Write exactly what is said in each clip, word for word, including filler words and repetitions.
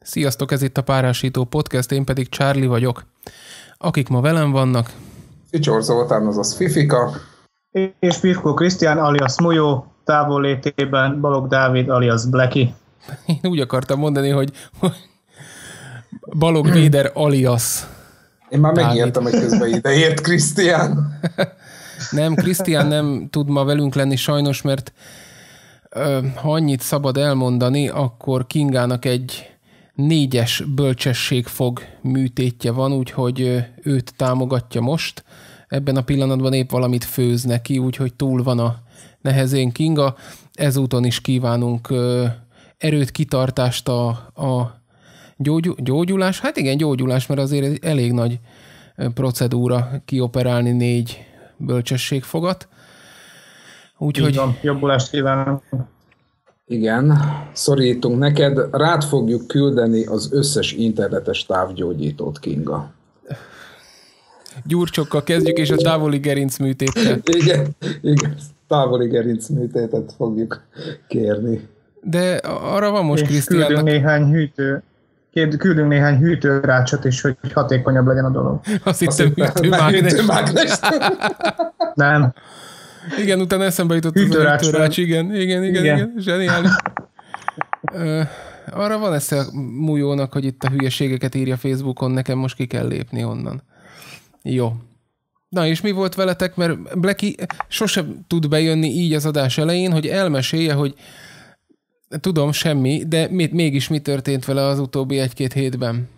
Sziasztok, ez itt a Párásító Podcast, én pedig Charlie vagyok. Akik ma velem vannak... Ficsor Zoltán, azaz Fifika. És Pirkó Krisztián alias Mujó, távollétében Balogh Dávid alias Blacky. Én úgy akartam mondani, hogy Balogh Véder alias Én már megírtam, hogy közben ideért Krisztián. Nem, Krisztián nem tud ma velünk lenni sajnos, mert ö, ha annyit szabad elmondani, akkor Kingának egy négyes bölcsességfog műtétje van, úgyhogy őt támogatja most. Ebben a pillanatban épp valamit főz neki, úgyhogy túl van a nehezén Kinga. Ezúton is kívánunk ö, erőt, kitartást a, a gyógy, gyógyulás. Hát igen, gyógyulás, mert azért elég nagy procedúra kioperálni négy bölcsességfogat. Úgyhogy... Így van, jobbulást kívánok. Igen, szorítunk neked, rád fogjuk küldeni az összes internetes távgyógyítót, Kinga. Gyurcsokkal kezdjük, és a távoli gerincműtéttel. Igen, igen, távoli gerincműtétet fogjuk kérni. De arra van most Krisztiánnak... Küldünk néhány hűtő, küldünk néhány hűtőrácsot is, hogy hatékonyabb legyen a dolog. Azt hittem hűtőmágnes. Nem. Igen, utána eszembe jutott az a hűtőrács. Igen, igen, igen, igen, igen. Zseniális. Ö, arra van esze Mujónak, hogy itt a hülyeségeket írja Facebookon, nekem most ki kell lépni onnan. Jó. Na és mi volt veletek, mert Blacky sosem tud bejönni így az adás elején, hogy elmesélje, hogy tudom, semmi, de mégis mi történt vele az utóbbi egy-két hétben?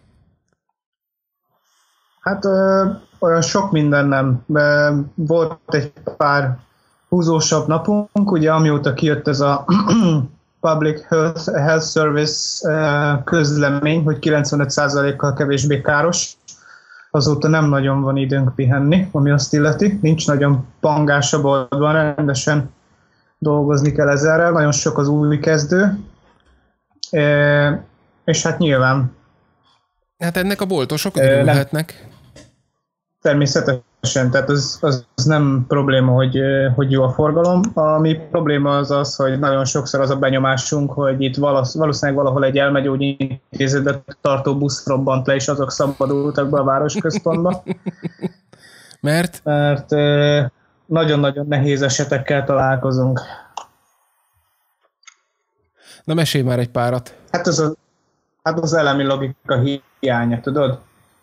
Hát ö, olyan sok minden nem. Volt egy pár húzósabb napunk, ugye amióta kijött ez a Public Health, Health Service közlemény, hogy kilencvenöt százalékkal kevésbé káros. Azóta nem nagyon van időnk pihenni, ami azt illeti. Nincs nagyon pangás a boltban, rendesen dolgozni kell ezerrel. Nagyon sok az új kezdő. E, és hát nyilván... Hát ennek a boltosok örülhetnek. Természetesen, tehát az, az, az nem probléma, hogy, hogy jó a forgalom. Ami probléma az az, hogy nagyon sokszor az a benyomásunk, hogy itt valószínűleg valahol egy elmegyógyintézetbe tartó busz robbant le, és azok szabadultak be a városközpontba. Mert? Mert nagyon-nagyon nehéz esetekkel találkozunk. Na mesélj már egy párat. Hát az, a, hát az elemi logika hiánya, tudod?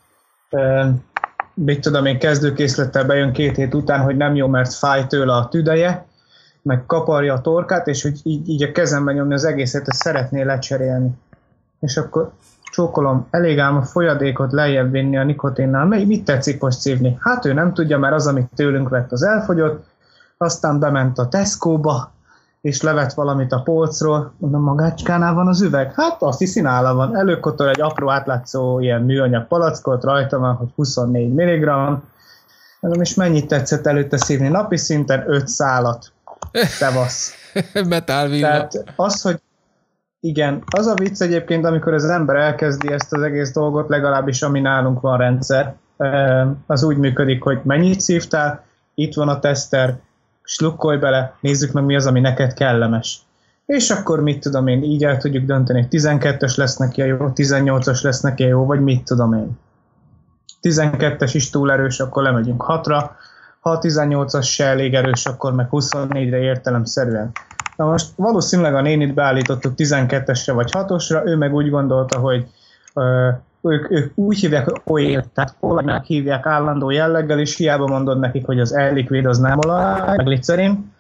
Mit tudom én, kezdőkészlettel bejön két hét után, hogy nem jó, mert fáj tőle a tüdeje, meg kaparja a torkát, és hogy így, így a kezemben nyomni az egészet, ezt szeretné lecserélni. És akkor csókolom, elég ám a folyadékot lejjebb vinni a nikotinnál. Mit tetszik most szívni? Hát ő nem tudja, mert az, amit tőlünk vett, az elfogyott, aztán bement a Tesco-ba, és levett valamit a polcról. Mondom, magácskánál van az üveg? Hát azt hiszi, nála van. Előkotol egy apró átlátszó ilyen műanyag palackot, rajta van, hogy huszonnégy milligramm. Mondom, és mennyit tetszett előtte szívni? Napi szinten öt szálat. Tevasz. Betálvilla. Tehát az, hogy igen, az a vicc egyébként, amikor az ember elkezdi ezt az egész dolgot, legalábbis ami nálunk van rendszer, az úgy működik, hogy mennyit szívtál, itt van a teszter, slukkolj bele, nézzük meg mi az, ami neked kellemes. És akkor mit tudom én, így el tudjuk dönteni, hogy tizenkettes lesz neki a jó, tizennyolcas lesz neki a jó, vagy mit tudom én. tizenkettes is túl erős, akkor lemegyünk hatra, ha a tizennyolcas se elég erős, akkor meg huszonnégyre értelemszerűen. Na most valószínűleg a nénit beállítottuk tizenkettesre vagy hatosra, ő meg úgy gondolta, hogy ö, ők, ők úgy hívják, hogy oil, tehát olajnak hívják állandó jelleggel, és hiába mondod nekik, hogy az L-liquid az nem olaj, meg glicerin.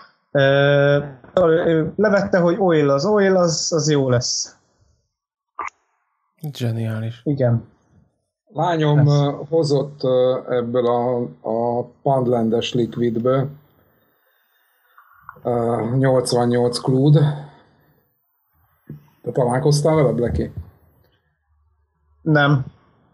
Levette, hogy oil az oil, az, az jó lesz. Zseniális. Igen. Lányom Ez. hozott ebből a, a Pandlandes liquidből nyolcvannyolc klúd. Te találkoztál vele, Blacky? Nem.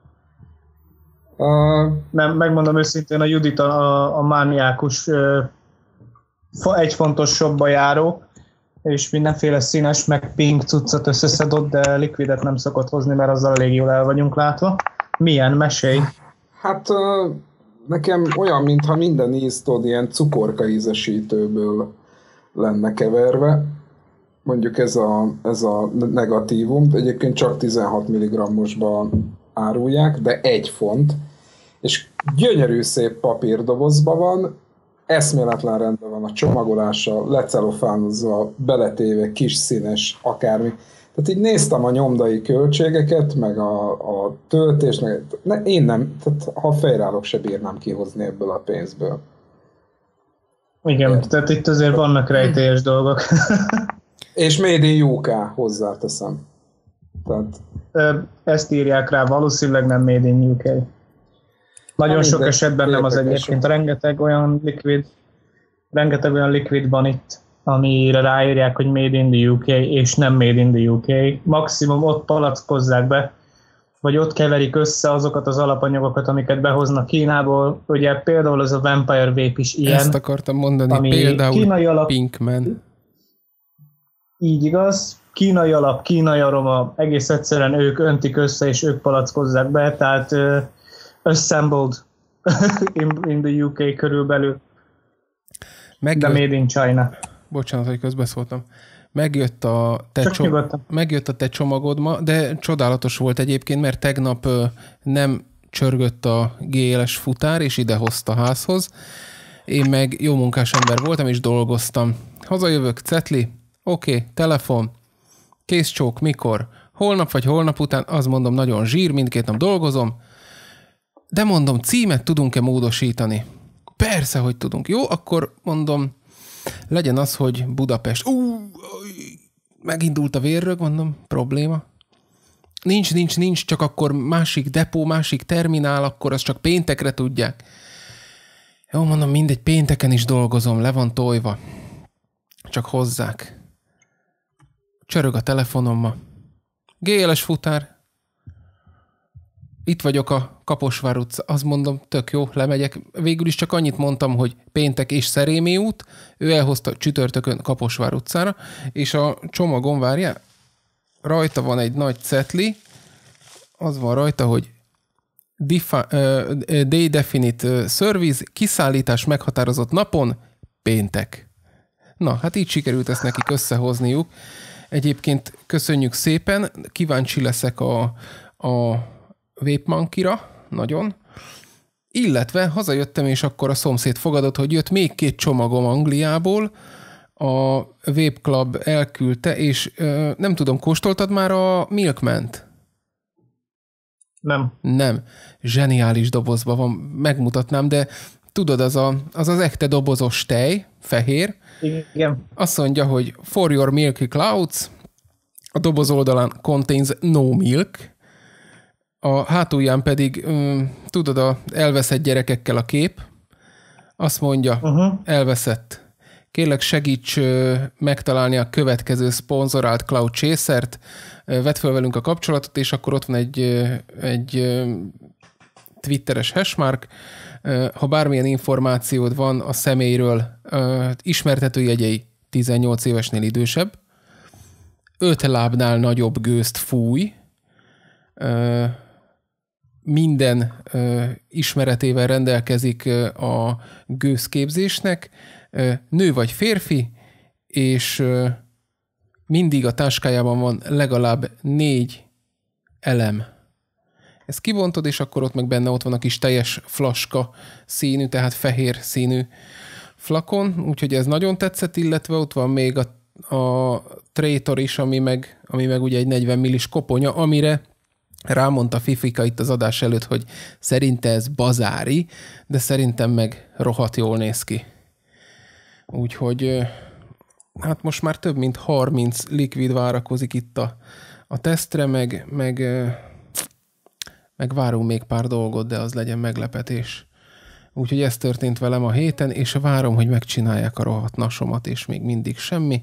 Uh, nem, megmondom őszintén, a Judit a, a mániákus uh, egy fontos shopba járó, és mindenféle színes, meg pink cuccot összeszedott, de liquidet nem szokott hozni, mert azzal elég jól el vagyunk látva. Milyen? Mesélj! Hát uh, nekem olyan, mintha minden ízt, ilyen cukorka ízesítőből lenne keverve. mondjuk ez a, ez a negatívum, egyébként csak tizenhat milligrammosban árulják, de egy font, és gyönyörű szép papírdobozban van, eszméletlen rendben van a csomagolása, lecelofánozva, beletéve, kis színes, akármi. Tehát így néztem a nyomdai költségeket, meg a, a töltést, meg ne, én nem, tehát ha fejreállok, se bírnám kihozni ebből a pénzből. Igen, Ért. Tehát itt azért vannak rejtélyes dolgok. És Made in u ká, hozzáteszem. Tehát... Ezt írják rá, valószínűleg nem Made in u ká. Nagyon ha, sok esetben nem az egyébként. Rengeteg olyan likvid, rengeteg olyan likvid van itt, amire ráírják, hogy Made in the u ká, és nem Made in the u ká. Maximum ott palackozzák be, vagy ott keverik össze azokat az alapanyagokat, amiket behoznak Kínából. Ugye például az a Vampire Vape is ilyen. Ezt akartam mondani, például kínai alap, Pinkman. Így igaz. Kínai alap, kínai aroma, egész egyszerűen ők öntik össze, és ők palackozzák be, tehát uh, assembled in, in the u ká körülbelül. Megjött, de made in China. Bocsánat, hogy közbeszóltam. Megjött a, te csom- megjött a te csomagod ma, de csodálatos volt egyébként, mert tegnap uh, nem csörgött a gé el es futár, és idehozta házhoz. Én meg jó munkás ember voltam, és dolgoztam. Hazajövök, cetli, oké, okay, telefon, készcsók, mikor? Holnap vagy holnap után, azt mondom, nagyon zsír, mindkét nap dolgozom, de mondom, címet tudunk-e módosítani? Persze, hogy tudunk. Jó, akkor mondom, legyen az, hogy Budapest. Ú, megindult a vérrög, mondom, probléma. Nincs, nincs, nincs, csak akkor másik depó, másik terminál, akkor azt csak péntekre tudják. Jó, mondom, mindegy, pénteken is dolgozom, le van tojva. Csak hozzák. Csörög a telefonom ma. gé el es futár. Itt vagyok a Kaposvár utca. Azt mondom, tök jó, lemegyek. Végül is csak annyit mondtam, hogy péntek és Szerémi út. Ő elhozta csütörtökön Kaposvár utcára, és a csomagon, várjál, rajta van egy nagy cetli, az van rajta, hogy Defi- uh, Day Definite Service, kiszállítás meghatározott napon, péntek. Na, hát így sikerült ezt nekik összehozniuk. Egyébként köszönjük szépen, kíváncsi leszek a, a Vape Monkey-ra, nagyon. Illetve hazajöttem, és akkor a szomszéd fogadott, hogy jött még két csomagom Angliából, a Vape Club elküldte, és ö, nem tudom, kóstoltad már a Milkman-t? Nem. Nem. Zseniális dobozban van, megmutatnám, de tudod, az a, az, az echte dobozos tej, fehér. Igen. Azt mondja, hogy for your milky clouds, a doboz oldalán contains no milk, a hátulján pedig, um, tudod, a elveszett gyerekekkel a kép, azt mondja, uh-huh. elveszett. Kérlek, segíts uh, megtalálni a következő szponzorált Cloud Chaser-t, uh, vedd fel velünk a kapcsolatot, és akkor ott van egy, uh, egy uh, twitteres hashmark, uh, ha bármilyen információd van a személyről, uh, ismertetőjegyei tizennyolc évesnél idősebb, öt lábnál nagyobb gőzt fúj, uh, minden uh, ismeretével rendelkezik uh, a gőzképzésnek, uh, nő vagy férfi, és uh, mindig a táskájában van legalább négy elem. Ezt kibontod, és akkor ott meg benne ott van a kis teljes flaska színű, tehát fehér színű flakon, úgyhogy ez nagyon tetszett, illetve ott van még a, a Traitor is, ami meg, ami meg ugye egy negyven millis koponya, amire rámondta Fifika itt az adás előtt, hogy szerinte ez bazári, de szerintem meg rohadt jól néz ki. Úgyhogy hát most már több mint harminc likvid várakozik itt a, a tesztre, meg, meg, meg várunk még pár dolgot, de az legyen meglepetés. Úgyhogy ez történt velem a héten, és várom, hogy megcsinálják a rohadt nasomat, és még mindig semmi.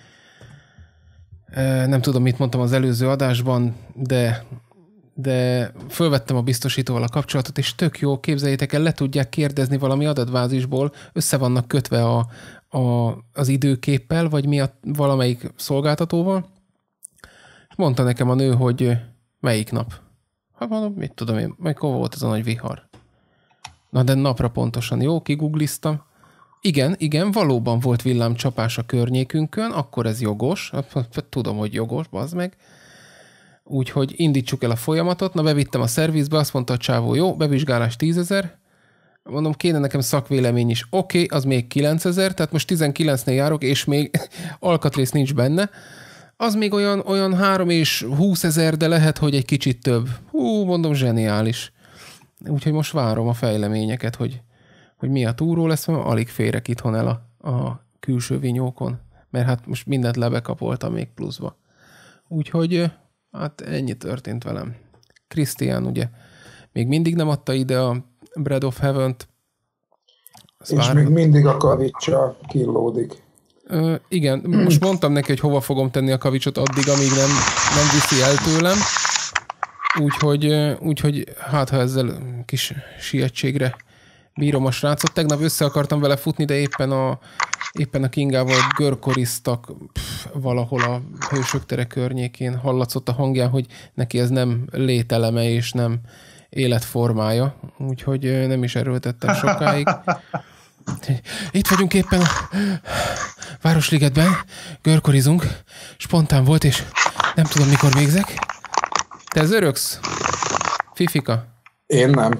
Nem tudom, mit mondtam az előző adásban, de de fölvettem a biztosítóval a kapcsolatot, és tök jó, képzeljétek el, le tudják kérdezni valami adatbázisból, össze vannak kötve a, a, az időképpel, vagy mi a, valamelyik szolgáltatóval. És mondta nekem a nő, hogy melyik nap. Hát mondom, mit tudom én, mikor volt ez a nagy vihar. Na de napra pontosan jó, kigugliztam, Igen, igen, valóban volt villámcsapás a környékünkön, akkor ez jogos, tudom, hogy jogos, bazd meg. Úgyhogy indítsuk el a folyamatot, na bevittem a szervizbe, azt mondta a csávó, jó, bevizsgálás tízezer, mondom, kéne nekem szakvélemény is, oké, okay, az még kilencezer, tehát most tizenkilencnél járok, és még alkatrész nincs benne, az még olyan, olyan három és húszezer, de lehet, hogy egy kicsit több. Hú, mondom, zseniális. Úgyhogy most várom a fejleményeket, hogy, hogy mi a túró lesz, mert alig férek itthon el a, a külső vinyókon, mert hát most mindent lebekapoltam még pluszba. Úgyhogy hát ennyi történt velem. Krisztián ugye még mindig nem adta ide a Bread of Heaven-t. Azt és várhat. Még mindig a kavicsa killódik. Ö, igen, most mondtam neki, hogy hova fogom tenni a kavicsot addig, amíg nem, nem viszi el tőlem. Úgyhogy, úgyhogy hát, ha ezzel kis sietségre bírom a srácot. Tegnap össze akartam vele futni, de éppen a, éppen a Kingával görkoriztak pff, valahol a Hősök tere környékén. Hallatszott a hangján, hogy neki ez nem lételeme és nem életformája. Úgyhogy nem is erőltettem sokáig. Itt vagyunk éppen a Városligetben, görkorizunk, spontán volt, és nem tudom, mikor végzek. Te zörögsz? Fifika? Én nem.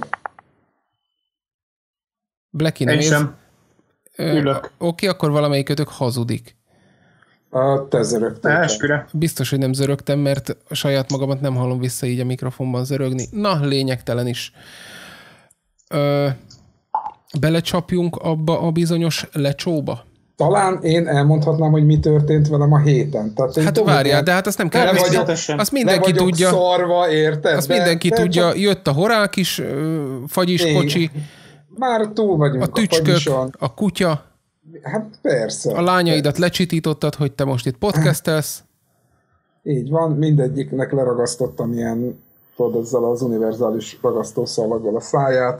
Blacky nem Én sem. Ülök. Oké, akkor valamelyikötök hazudik. A te zörögtél. Esküre. Biztos, hogy nem zörögtem, mert saját magamat nem hallom vissza így a mikrofonban zörögni. Na, lényegtelen is. Ö, belecsapjunk abba a bizonyos lecsóba? Talán én elmondhatnám, hogy mi történt velem a héten. Tehát hát várjál, de hát azt nem kell. Vagyok, azt mindenki vagyok tudja. Szarva, érted? Azt mindenki de tudja. Csak... Jött a horák is, fagyis Én. kocsi. Már túl vagyunk a tücskök, a, a kutya. Hát persze. A lányaidat persze. Lecsitítottad, hogy te most itt podcastelsz. Így van, mindegyiknek leragasztottam ilyen, tudod, ezzel az univerzális ragasztószalaggal a száját,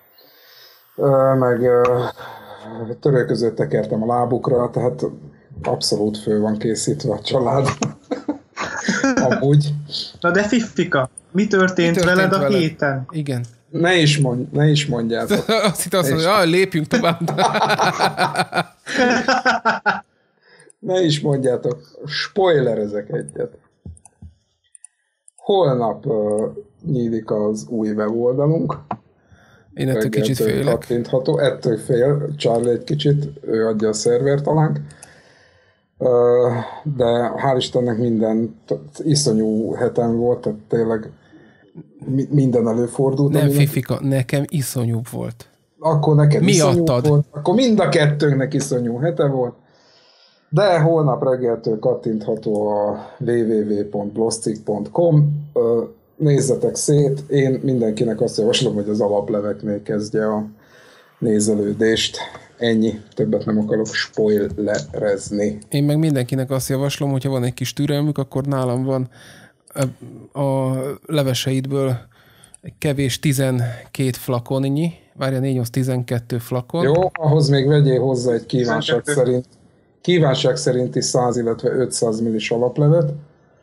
meg törölközőt tekertem a lábukra, tehát abszolút fő van készítve a család. Amúgy. Na de Fifika, mi történt, mi történt veled a veled? héten? Igen. Ne is, mondj, ne is mondjátok. Azt hittem azt mondja, hogy lépjünk tovább. Ne is mondjátok. Spoilerezek egyet. Holnap uh, nyílik az új weboldalunk. Én ettől kicsit félek. Kattintható. Ettől fél. Charlie egy kicsit, ő adja a szervert alánk. Uh, de hál' Istennek minden iszonyú hetem volt, tehát tényleg minden előfordult. Nem, Fifika, nekem iszonyú volt. Akkor neked Mi iszonyú adtad? volt. Akkor mind a kettőnknek iszonyú hete volt. De holnap reggeltől kattintható a double-u double-u double-u pont bloscik pont com. Nézzetek szét. Én mindenkinek azt javaslom, hogy az alapleveknél kezdje a nézelődést. Ennyi. Többet nem akarok spoilerezni. Én meg mindenkinek azt javaslom, hogyha van egy kis türelmük, akkor nálam van a leveseidből kevés tizenkét flakonnyi, várja négy nyolc tizenkettő flakon. Jó, ahhoz még vegyél hozzá egy kívánság szerint kívánság szerinti száz, illetve ötszáz millis alaplevet.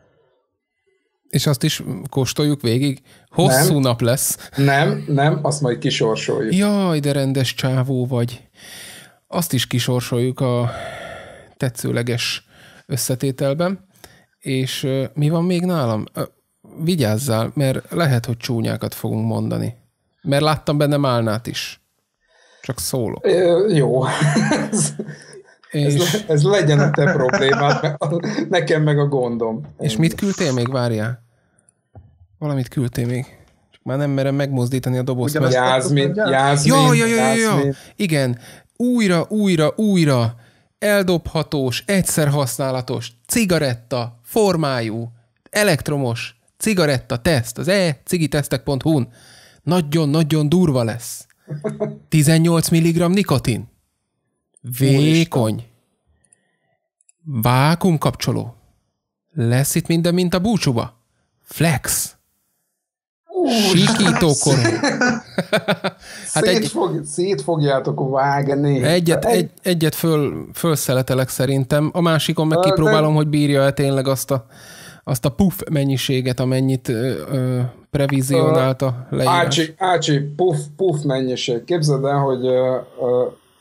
És azt is kóstoljuk végig? Hosszú nem, nap lesz. Nem, nem, azt majd kisorsoljuk. Jaj, de rendes csávó vagy. Azt is kisorsoljuk a tetszőleges összetételben. És uh, mi van még nálam? Uh, vigyázzál, mert lehet, hogy csúnyákat fogunk mondani. Mert láttam benne málnát is. Csak szólok. É, jó. ez, és... ez, ez legyen a te problémád, mert nekem meg a gondom. És Ennyi. Mit küldtél még? Várjál. Valamit küldtél még. Csak már nem merem megmozdítani a dobozt. Mert... Jászmin, Jászmin, ja, ja, ja, ja, ja. Igen. Újra, újra, újra eldobhatós, egyszer használatos, cigaretta, formájú, elektromos, cigaretta teszt, az e cigitesztek pont hu-n. Nagyon-nagyon durva lesz. tizennyolc milligramm nikotin. Vékony. Vákuumkapcsoló. Lesz itt minden, mint a búcsúba. Flex. Sikítókorú. hát Szét egy, fog, szét fogjátok vágni. Egyet, egy, egyet föl, fölszeletelek szerintem. A másikon meg kipróbálom, hogy bírja-e tényleg azt a, azt a puff mennyiséget, amennyit ö, ö, previzionált a leírás. Ácsi, ácsi puff, puff mennyiség. Képzeld el, hogy ö, ö,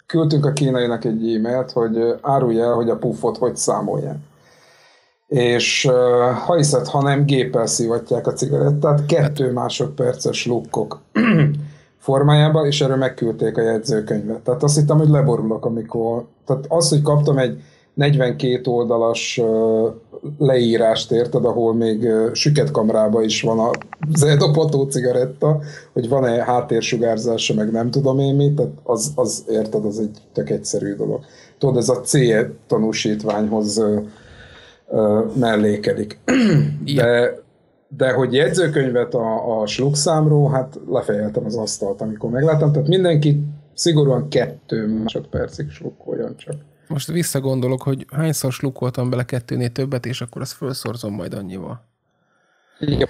küldtünk a kínainak egy e-mailt, hogy árulja el, hogy a puffot hogy számolják. És ha hiszed, ha nem, géppel szivatják a cigarettát, kettő másodperces lukkok formájában, és erről megküldték a jegyzőkönyvet. Tehát azt hittem, hogy leborulok, amikor... Tehát az, hogy kaptam egy negyvenkét oldalas leírást, érted, ahol még süketkamrában is van a eldobható cigaretta, hogy van-e háttérsugárzásra, meg nem tudom én mit, tehát az, az, érted, az egy tök egyszerű dolog. Tudod, ez a C tanúsítványhoz mellékedik. De, de hogy jegyzőkönyvet a, a slukszámról, hát lefejeltem az asztalt, amikor megláttam, tehát mindenki szigorúan kettő másodpercig slukkoljon csak. Most visszagondolok, hogy hányszor slukkoltam bele kettőnél többet, és akkor azt felszorzom majd annyival. Igen.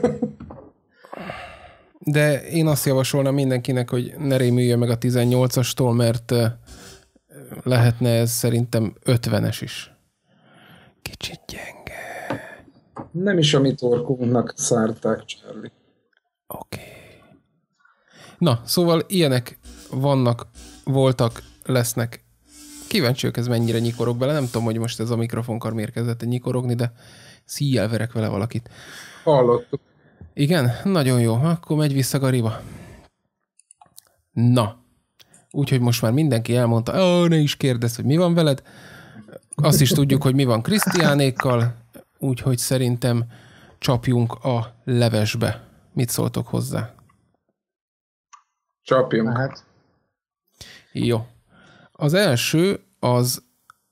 De én azt javasolnám mindenkinek, hogy ne rémüljön meg a tizennyolcastól, mert lehetne ez szerintem ötvenes is. Kicsit gyenge. Nem is a mi torkunknak szárták, Charlie. Oké. Okay. Na, szóval ilyenek vannak, voltak, lesznek. Kíváncsi vagyok, ez mennyire nyikorog bele. Nem tudom, hogy most ez a mikrofonkar miért kezdett nyikorogni, de szíjjel verek vele valakit. Hallottuk. Igen? Nagyon jó. Akkor megy vissza Gariba. Na. Úgyhogy most már mindenki elmondta, ó, ne is kérdezz, hogy mi van veled. Azt is tudjuk, hogy mi van Krisztiánékkal, úgyhogy szerintem csapjunk a levesbe. Mit szóltok hozzá? Csapjunk. Hát. Jó. Az első az,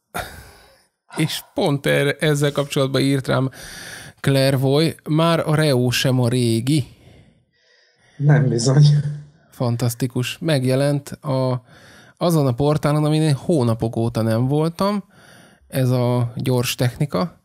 és pont erre, ezzel kapcsolatban írt rám Clairvoy, már a Reo sem a régi. Nem bizony. Fantasztikus. Megjelent a, azon a portálon, amin én hónapok óta nem voltam. Ez a gyors technika.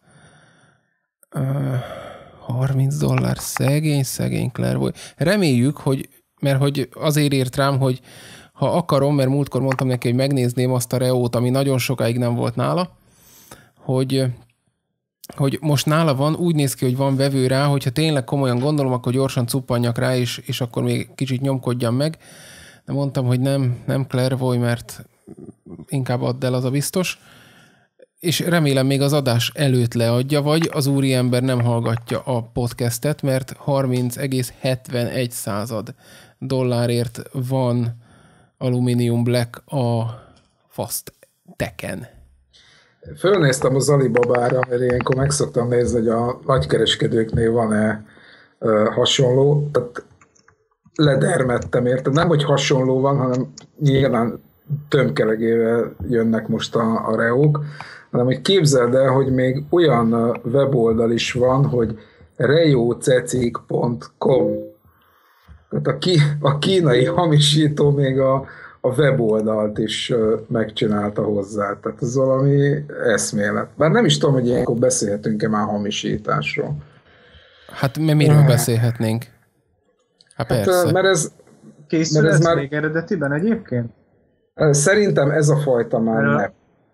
Uh, harminc dollár, szegény, szegény Clairvoy. Reméljük, hogy, mert hogy azért írt rám, hogy ha akarom, mert múltkor mondtam neki, hogy megnézném azt a Reót, ami nagyon sokáig nem volt nála, hogy, hogy most nála van, úgy néz ki, hogy van vevő rá, hogyha tényleg komolyan gondolom, akkor gyorsan cuppanjak rá, és, és akkor még kicsit nyomkodjam meg. De mondtam, hogy nem, nem Clairvoy, mert inkább add el, az a biztos. És remélem még az adás előtt leadja, vagy az úriember nem hallgatja a podcastet, mert harminc egész hetvenegy század dollárért van Aluminium Black a Fast Tech-en. Fölnéztem az Alibabára, mert ilyenkor meg szoktam nézni, hogy a nagykereskedőknél van-e uh, hasonló. Tehát ledermettem, érted? Nem, hogy hasonló van, hanem nyilván tömkelegével jönnek most a, a reók, hanem hogy képzeld el, hogy még olyan weboldal is van, hogy reocecik pont com. Tehát a, ki, a kínai hamisító még a, a weboldalt is uh, megcsinálta hozzá. Tehát ez valami eszmélet. Bár nem is tudom, hogy ilyenkor beszélhetünk-e már hamisításról. Hát mi miről uh. beszélhetnénk? Hát persze. Hát, mert ez, Készül mert ez, ez már... még eredetiben egyébként? Szerintem ez a fajta már nem.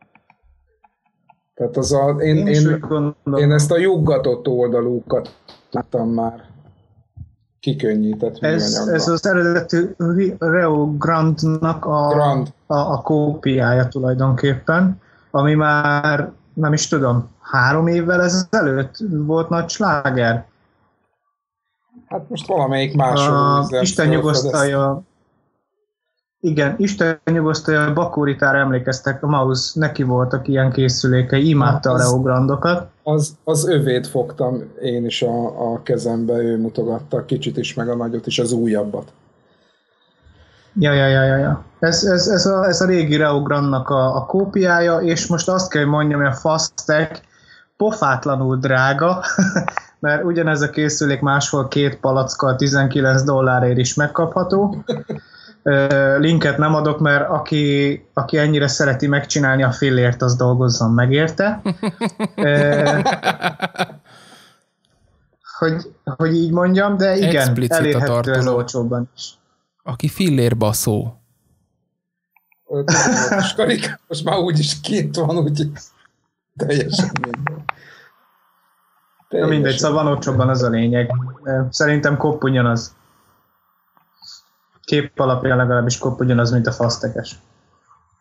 Tehát az a, én, én, én, én ezt a juggatott oldalúkat láttam már kikönnyített ez, ez az eredeti Reo Grandnak a, Grand. a, a kópiája tulajdonképpen, ami már nem is tudom, három évvel ezelőtt volt nagy sláger. Hát most valamelyik máshol. Isten nyugosztalja. Igen, Isten nyugosztalja, Bakuritára emlékeztek, a Mouse, neki voltak ilyen készülékei, imádta az, a Reo Grandokat. Az, az övét fogtam én is a, a kezembe, ő mutogatta kicsit is, meg a nagyot is, az újabbat. Ja, ja, ja, ja, ja. Ez, ez, ez, a, ez a régi Reo Grandnak a, a kópiája, és most azt kell mondjam, hogy a Fast Tech pofátlanul drága, mert ugyanez a készülék máshol két palackkal tizenkilenc dollárért is megkapható. Linket nem adok, mert aki, aki ennyire szereti megcsinálni a fillért, az dolgozzon meg érte. hogy, hogy így mondjam, de igen, explicit elérhető ez olcsóbban is. Aki fillérbaszó. Most már úgyis két van, úgyhogy teljesen minden. Na mindegy, szóval van olcsóbban, az a lényeg. Szerintem kopp ugyanaz. Kép alapján legalábbis kopp ugyanaz, mint a Fast Tech-es.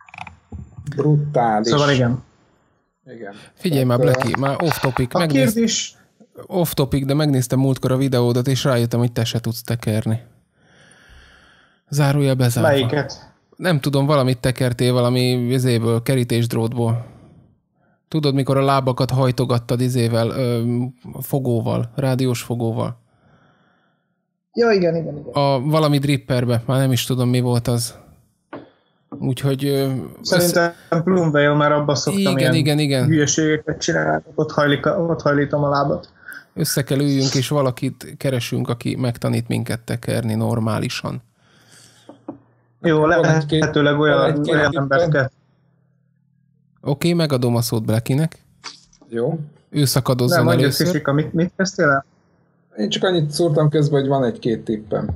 Brutális. Szóval igen. Igen. Figyelj már, Blacky, már off-topic. A Megnéz... kérdés... Off-topic, de megnéztem múltkor a videódat, és rájöttem, hogy te se tudsz tekerni. Zárója bezárva. Melyiket? Nem tudom, valamit tekertél, valami izéből, kerítésdrótból. Tudod, mikor a lábakat hajtogattad izével, ö, fogóval, rádiós fogóval. Ja, igen, igen, igen. A valami dripperbe, már nem is tudom, mi volt az. Úgyhogy... Ö, Szerintem össze... Plumvale már abba szoktam igen, ilyen igen, igen. hülyeségeket csinálni, ott, hajlik, ott hajlítom a lábat. Össze kell üljünk, és valakit keresünk, aki megtanít minket tekerni normálisan. Jó, lehetőleg olyan, olyan embert kell. Oké, okay, megadom a szót Blackynek. Jó. Ő szakadozzon Nem, először. Fifika, mit, mit kezdtél el? Én csak annyit szúrtam közben, hogy van egy-két tippem.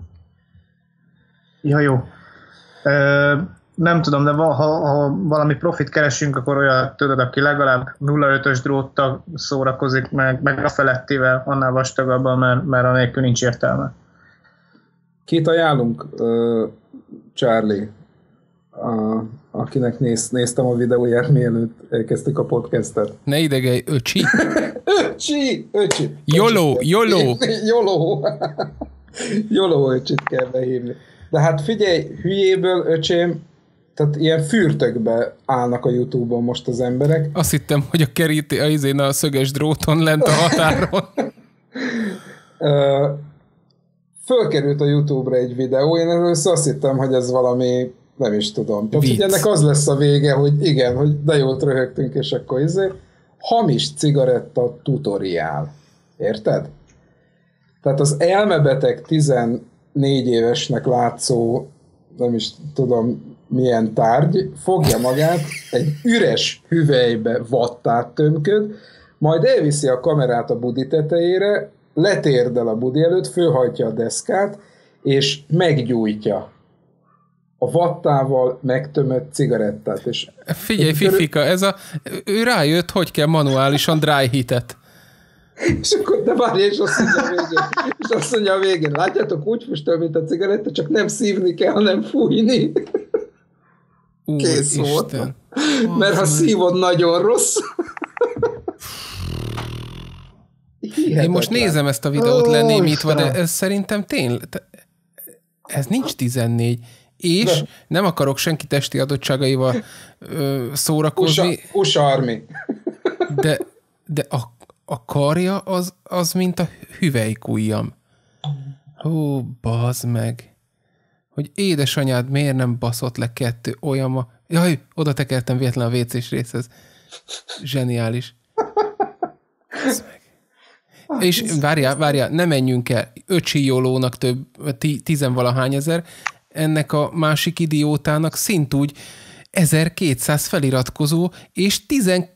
Ja, jó. Ö, nem tudom, de ha, ha valami profit keresünk, akkor olyan, tudod, aki legalább nulla ötös dróttal szórakozik, meg, meg a felettével, annál vastagabban, mert, mert anélkül nincs értelme. Kit ajánlunk, uh, Charlie, a, akinek néz, néztem a videóját, mielőtt elkezdtük a podcastet. Ne idegelj, öcsi. öcsi, öcsi. Joló, joló. Joló. Joló öcsit kell behívni. De hát figyelj, hülyéből, öcsém, tehát ilyen fürtökbe állnak a YouTube-on most az emberek. Azt hittem, hogy a keríté, a izén a szöges dróton lent a határon. uh, Fölkerült a YouTube-ra egy videó, én először azt hittem, hogy ez valami, nem is tudom. Tehát, hogy ennek az lesz a vége, hogy igen, hogy de jót röhögtünk, és akkor izé, hamis cigaretta tutoriál. Érted? Tehát az elmebeteg tizennégy évesnek látszó, nem is tudom milyen tárgy, fogja magát, egy üres hüvelybe vattát tömköd, majd elviszi a kamerát a budi tetejére, letérdel a budi előtt, fölhajtja a deszkát, és meggyújtja a vattával megtömött cigarettát. És figyelj, Fifika, ez a, ő rájött, hogy kell manuálisan dry hitet. És akkor, de várj, és azt mondja a végén, és azt mondja a végén, látjátok, úgy füstöl, mint a cigaretta, csak nem szívni kell, hanem fújni. Úr Kész volt. Isten. Mert ha szívod, nagyon rossz. Hihetetlen. Én most nézem ezt a videót, oh, lenémítva, de ez szerintem tényleg, ez nincs tizennégy. És de. Nem akarok senki testi adottságaival ö, szórakozni. u es á Army. De, de a, a karja az, az mint a hüvelykujjam. Hú, bazd meg. Hogy édesanyád miért nem baszott le kettő olyan ma... Jaj, oda tekertem véletlen a vécés részhez. Zseniális. Bazd meg. És várjál, várjál, ne menjünk el. Öcsi jolónak több, tizenvalahány ezer, ennek a másik idiótának szintúgy ezerkétszáz feliratkozó, és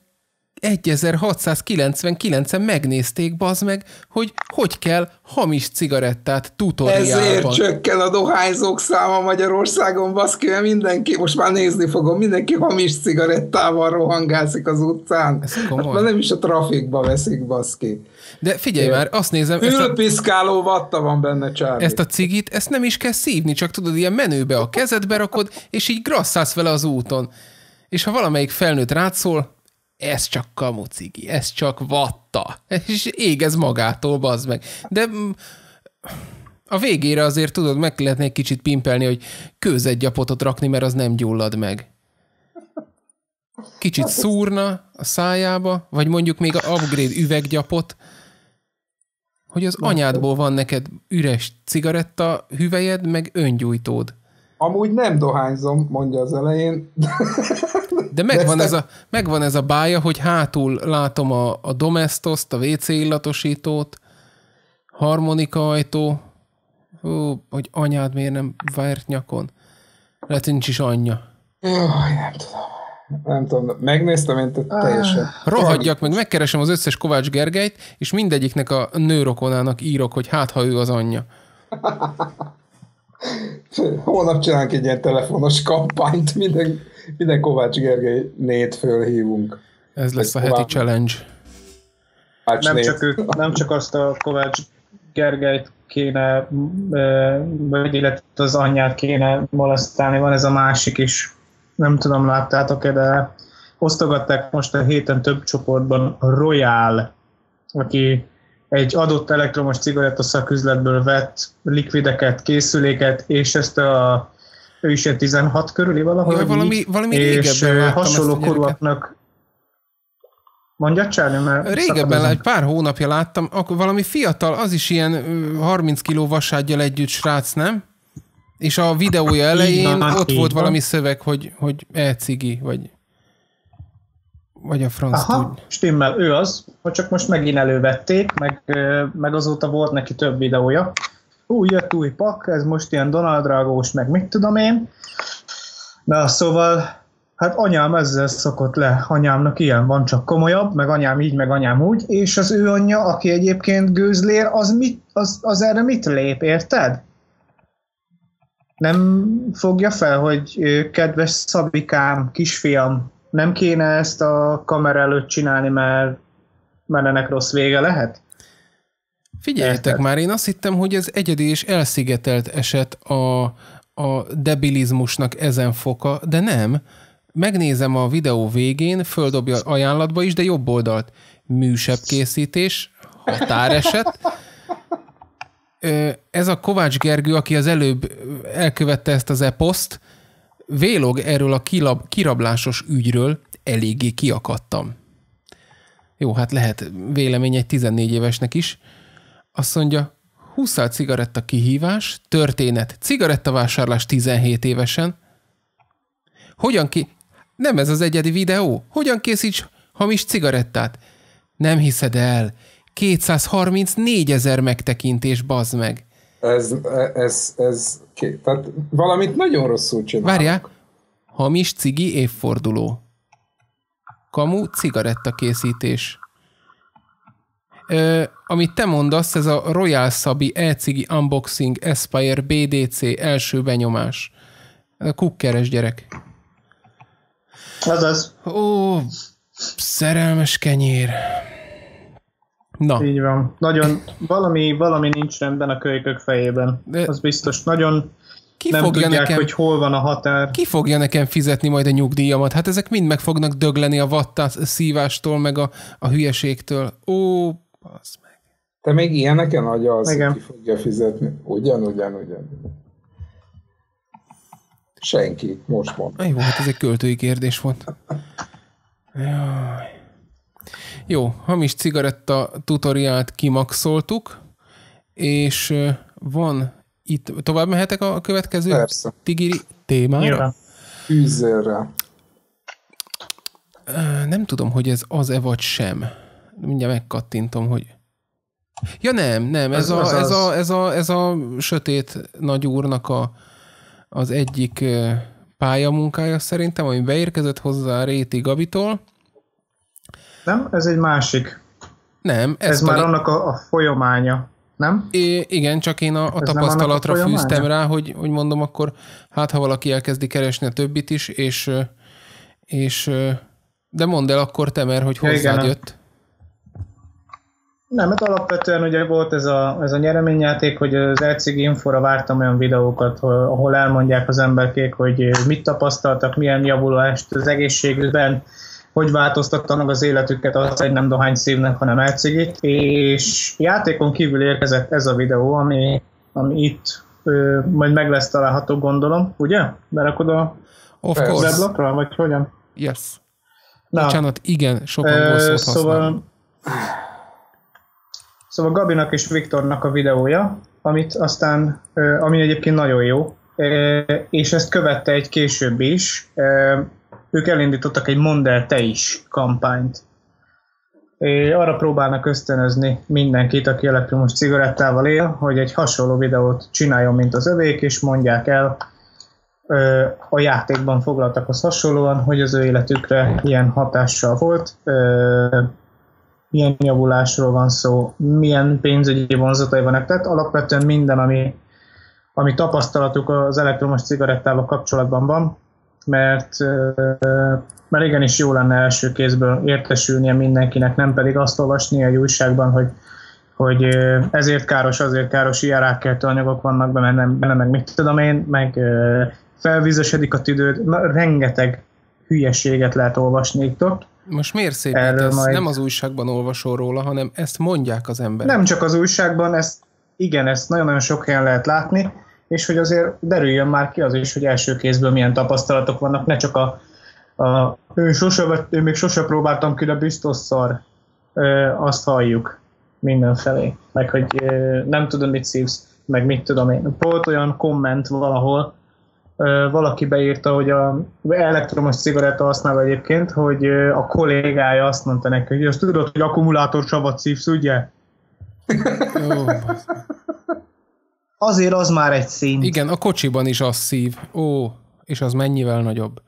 tizenegyezer-hatszázkilencvenkilencen megnézték, bazd meg, hogy hogy kell hamis cigarettát tutoriálban. Ezért csökken a dohányzók száma Magyarországon, baszki, mert mindenki, most már nézni fogom, mindenki hamis cigarettával rohangászik az utcán. Hát már nem is a trafikba veszik, baszki. De figyelj é. már, azt nézem... Fülpiszkáló vatta van benne, Charlie. Ezt a cigit, ezt nem is kell szívni, csak tudod, ilyen menőbe a kezedbe rakod, és így grasszálsz vele az úton. És ha valamelyik felnőtt rád szól, ez csak kamu cigi, ez csak vatta. És égez magától, bazd meg. De a végére azért tudod, meg lehetne egy kicsit pimpelni, hogy kőzetgyapotot rakni, mert az nem gyullad meg. Kicsit szúrna a szájába, vagy mondjuk még a upgrade üveggyapot, hogy az anyádból van neked üres cigaretta hüvelyed, meg öngyújtód. Amúgy nem dohányzom, mondja az elején. De megvan, ez a, megvan ez a bája, hogy hátul látom a, a Domestoszt, a vé cé illatosítót, harmonika ajtó, ó, hogy anyád miért nem várt nyakon. Lehet, nincs is anyja. Jaj, nem tudom. Nem tudom, megnéztem, én teljesen... Rohadjak meg, megkeresem az összes Kovács Gergelyt, és mindegyiknek a nőrokonának írok, hogy hát, ha ő az anyja. Holnap csinálunk egy ilyen telefonos kampányt, minden, minden Kovács Gergely nét fölhívunk. Ez lesz egy a heti challenge. Nem csak, ők, nem csak azt a Kovács Gergelyt kéne, vagy illetve az anyját kéne molesztálni, van ez a másik is. nem tudom, láttátok-e, de osztogatták most a héten több csoportban a Royal, aki egy adott elektromos cigaretta szaküzletből vett likvideket, készüléket, és ezt a ő is tizenhat körüli valahol, ja, valami, valami és hasonló korúaknak mondja Csárni, mert régebben, egy pár hónapja láttam, akkor valami fiatal, az is ilyen harminc kiló vasárgyal együtt srác, nem? És a videója elején van, ott volt van. valami szöveg, hogy, hogy e-cigi, vagy, vagy a franc Aha, tud. stimmel, ő az, hogy csak most megint elővették, meg, meg azóta volt neki több videója. Új, jött új pak, ez most ilyen Donald Dragós, meg mit tudom én. Na, szóval, hát anyám ezzel szokott le, anyámnak ilyen van, csak komolyabb, meg anyám így, meg anyám úgy, és az ő anyja, aki egyébként gőzlér, az, mit, az, az erre mit lép, érted? Nem fogja fel, hogy kedves Szabikám, kisfiam, nem kéne ezt a kamera előtt csinálni, mert, mert ennek rossz vége lehet? Figyeljetek Érted? már, én azt hittem, hogy ez egyedi és elszigetelt eset a, a debilizmusnak ezen foka, de nem. Megnézem a videó végén, földobja ajánlatba is, de jobb oldalt. Műsebb készítés, határeset. Ez a Kovács Gergő, aki az előbb elkövette ezt az eposzt, vélog erről a kilab, kirablásos ügyről, eléggé kiakadtam. Jó, hát lehet vélemény egy tizennégy évesnek is. Azt mondja, húsz cigaretta kihívás, történet, cigarettavásárlás tizenhét évesen. Hogyan ki... Nem ez az egyedi videó? Hogyan készíts hamis cigarettát? Nem hiszed el. kétszázharmincnégyezer megtekintés, bazd meg. Ez, ez, ez, tehát valamit nagyon rosszul csinálnak. Várjál, hamis cigi évforduló. Kamu cigaretta készítés. Ö, amit te mondasz, ez a Royal Szabi e-cigi unboxing Aspire bé dé cé első benyomás. A kukkeres gyerek. Azaz. Ó, szerelmes kenyér. Na. Így van. Nagyon, valami, valami nincs rendben a kölykök fejében. De az biztos. Nagyon ki nem tudják, nekem, hogy hol van a határ. Ki fogja nekem fizetni majd a nyugdíjamat? Hát ezek mind meg fognak dögleni a vattás szívástól, meg a, a hülyeségtől. Ó, basz meg. Te még ilyeneken adja az, hogy ki fogja fizetni? Ugyan, ugyan, ugyan. Senki. Most mondta. Jó, hát ez egy költői kérdés volt. Jaj. Jó, hamis cigaretta tutoriált kimaxoltuk, és van itt, tovább mehetek a következő Persze. tigiri témára? Fűzérre. Nem tudom, hogy ez az-e vagy sem. Mindjárt megkattintom, hogy... Ja nem, nem, ez, ez, a, az ez, a, ez, a, ez a sötét nagyúrnak a, az egyik pályamunkája szerintem, ami beérkezett hozzá Réti Gabitól. Nem? Ez egy másik. Nem. Ez, ez már annak a, a folyamánya, nem? É, igen, csak én a, a tapasztalatra a fűztem rá, hogy, hogy mondom, akkor hát ha valaki elkezdi keresni a többit is, és, és de mondd el akkor te, mert hogy hozzád ja, jött. Nem, mert alapvetően ugye volt ez a, ez a nyereményjáték, hogy az e-cigi infóra vártam olyan videókat, ahol elmondják az emberkék, hogy mit tapasztaltak, milyen javulást az egészségükben, hogy változtattanak az életüket, az egy nem dohány szívnek, hanem e-cigit. És játékon kívül érkezett ez a videó, ami, ami itt ö, majd meg lesz található, gondolom, ugye? Berakod a weblapra, vagy hogyan? Yes. Na, bocsánat, igen, sokan uh, szót szóval, szóval Gabinak és Viktornak a videója, amit aztán, uh, ami egyébként nagyon jó, uh, és ezt követte egy később is. Uh, ők elindítottak egy Mondd el te is kampányt. É, arra próbálnak ösztönözni mindenkit, aki elektromos cigarettával él, hogy egy hasonló videót csináljon, mint az övék, és mondják el ö, a játékban foglaltakhoz hasonlóan, hogy az ő életükre ilyen hatással volt, ö, milyen javulásról van szó, milyen pénzügyi vonzatai vannak. Tehát alapvetően minden, ami, ami tapasztalatuk az elektromos cigarettával kapcsolatban van, mert, mert igenis jó lenne első kézből értesülnie mindenkinek, nem pedig azt olvasni egy újságban, hogy, hogy ezért káros, azért káros, ilyen rákkeltő anyagok vannak benne, benne, meg mit tudom én, meg felvízesedik a tüdőd, na, rengeteg hülyeséget lehet olvasni itt ott. Most miért szépítesz? Majd... Nem az újságban olvasol róla, hanem ezt mondják az emberek. Nem csak az újságban, ezt, igen, ezt nagyon-nagyon sok helyen lehet látni, és hogy azért derüljön már ki az is, hogy első kézből milyen tapasztalatok vannak, ne csak a, a ő, sose, ő még sose próbáltam ki, de biztos szar, ö, azt halljuk mindenfelé. Meg hogy ö, nem tudom, mit szívsz, meg mit tudom én. Volt olyan komment valahol, ö, valaki beírta, hogy a elektromos cigaretta használva egyébként, hogy ö, a kollégája azt mondta neki, hogy azt tudod, hogy akkumulátorsavat szívsz, ugye? Oh. Azért az már egy szint. Igen, a kocsiban is az szív. Ó, és az mennyivel nagyobb.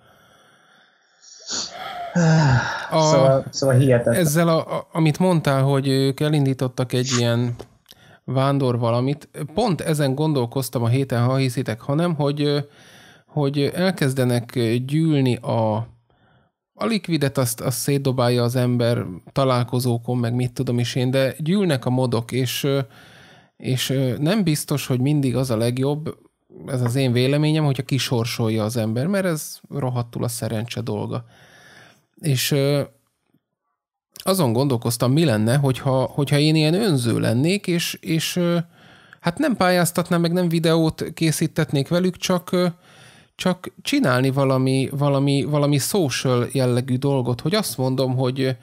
A, szóval, szóval hihetetlen. Ezzel, a, a, amit mondtál, hogy ők elindítottak egy ilyen vándor valamit, pont ezen gondolkoztam a héten, ha hiszitek, hanem, hogy, hogy elkezdenek gyűlni a, a likvidet, azt, azt szétdobálja az ember találkozókon, meg mit tudom is én, de gyűlnek a modok, és és nem biztos, hogy mindig az a legjobb, ez az én véleményem, hogyha kisorsolja az ember, mert ez rohadtul a szerencse dolga. És azon gondolkoztam, mi lenne, hogyha, hogyha én ilyen önző lennék, és, és hát nem pályáztatnám, meg nem videót készítetnék velük, csak, csak csinálni valami, valami, valami social jellegű dolgot, hogy azt mondom, hogy,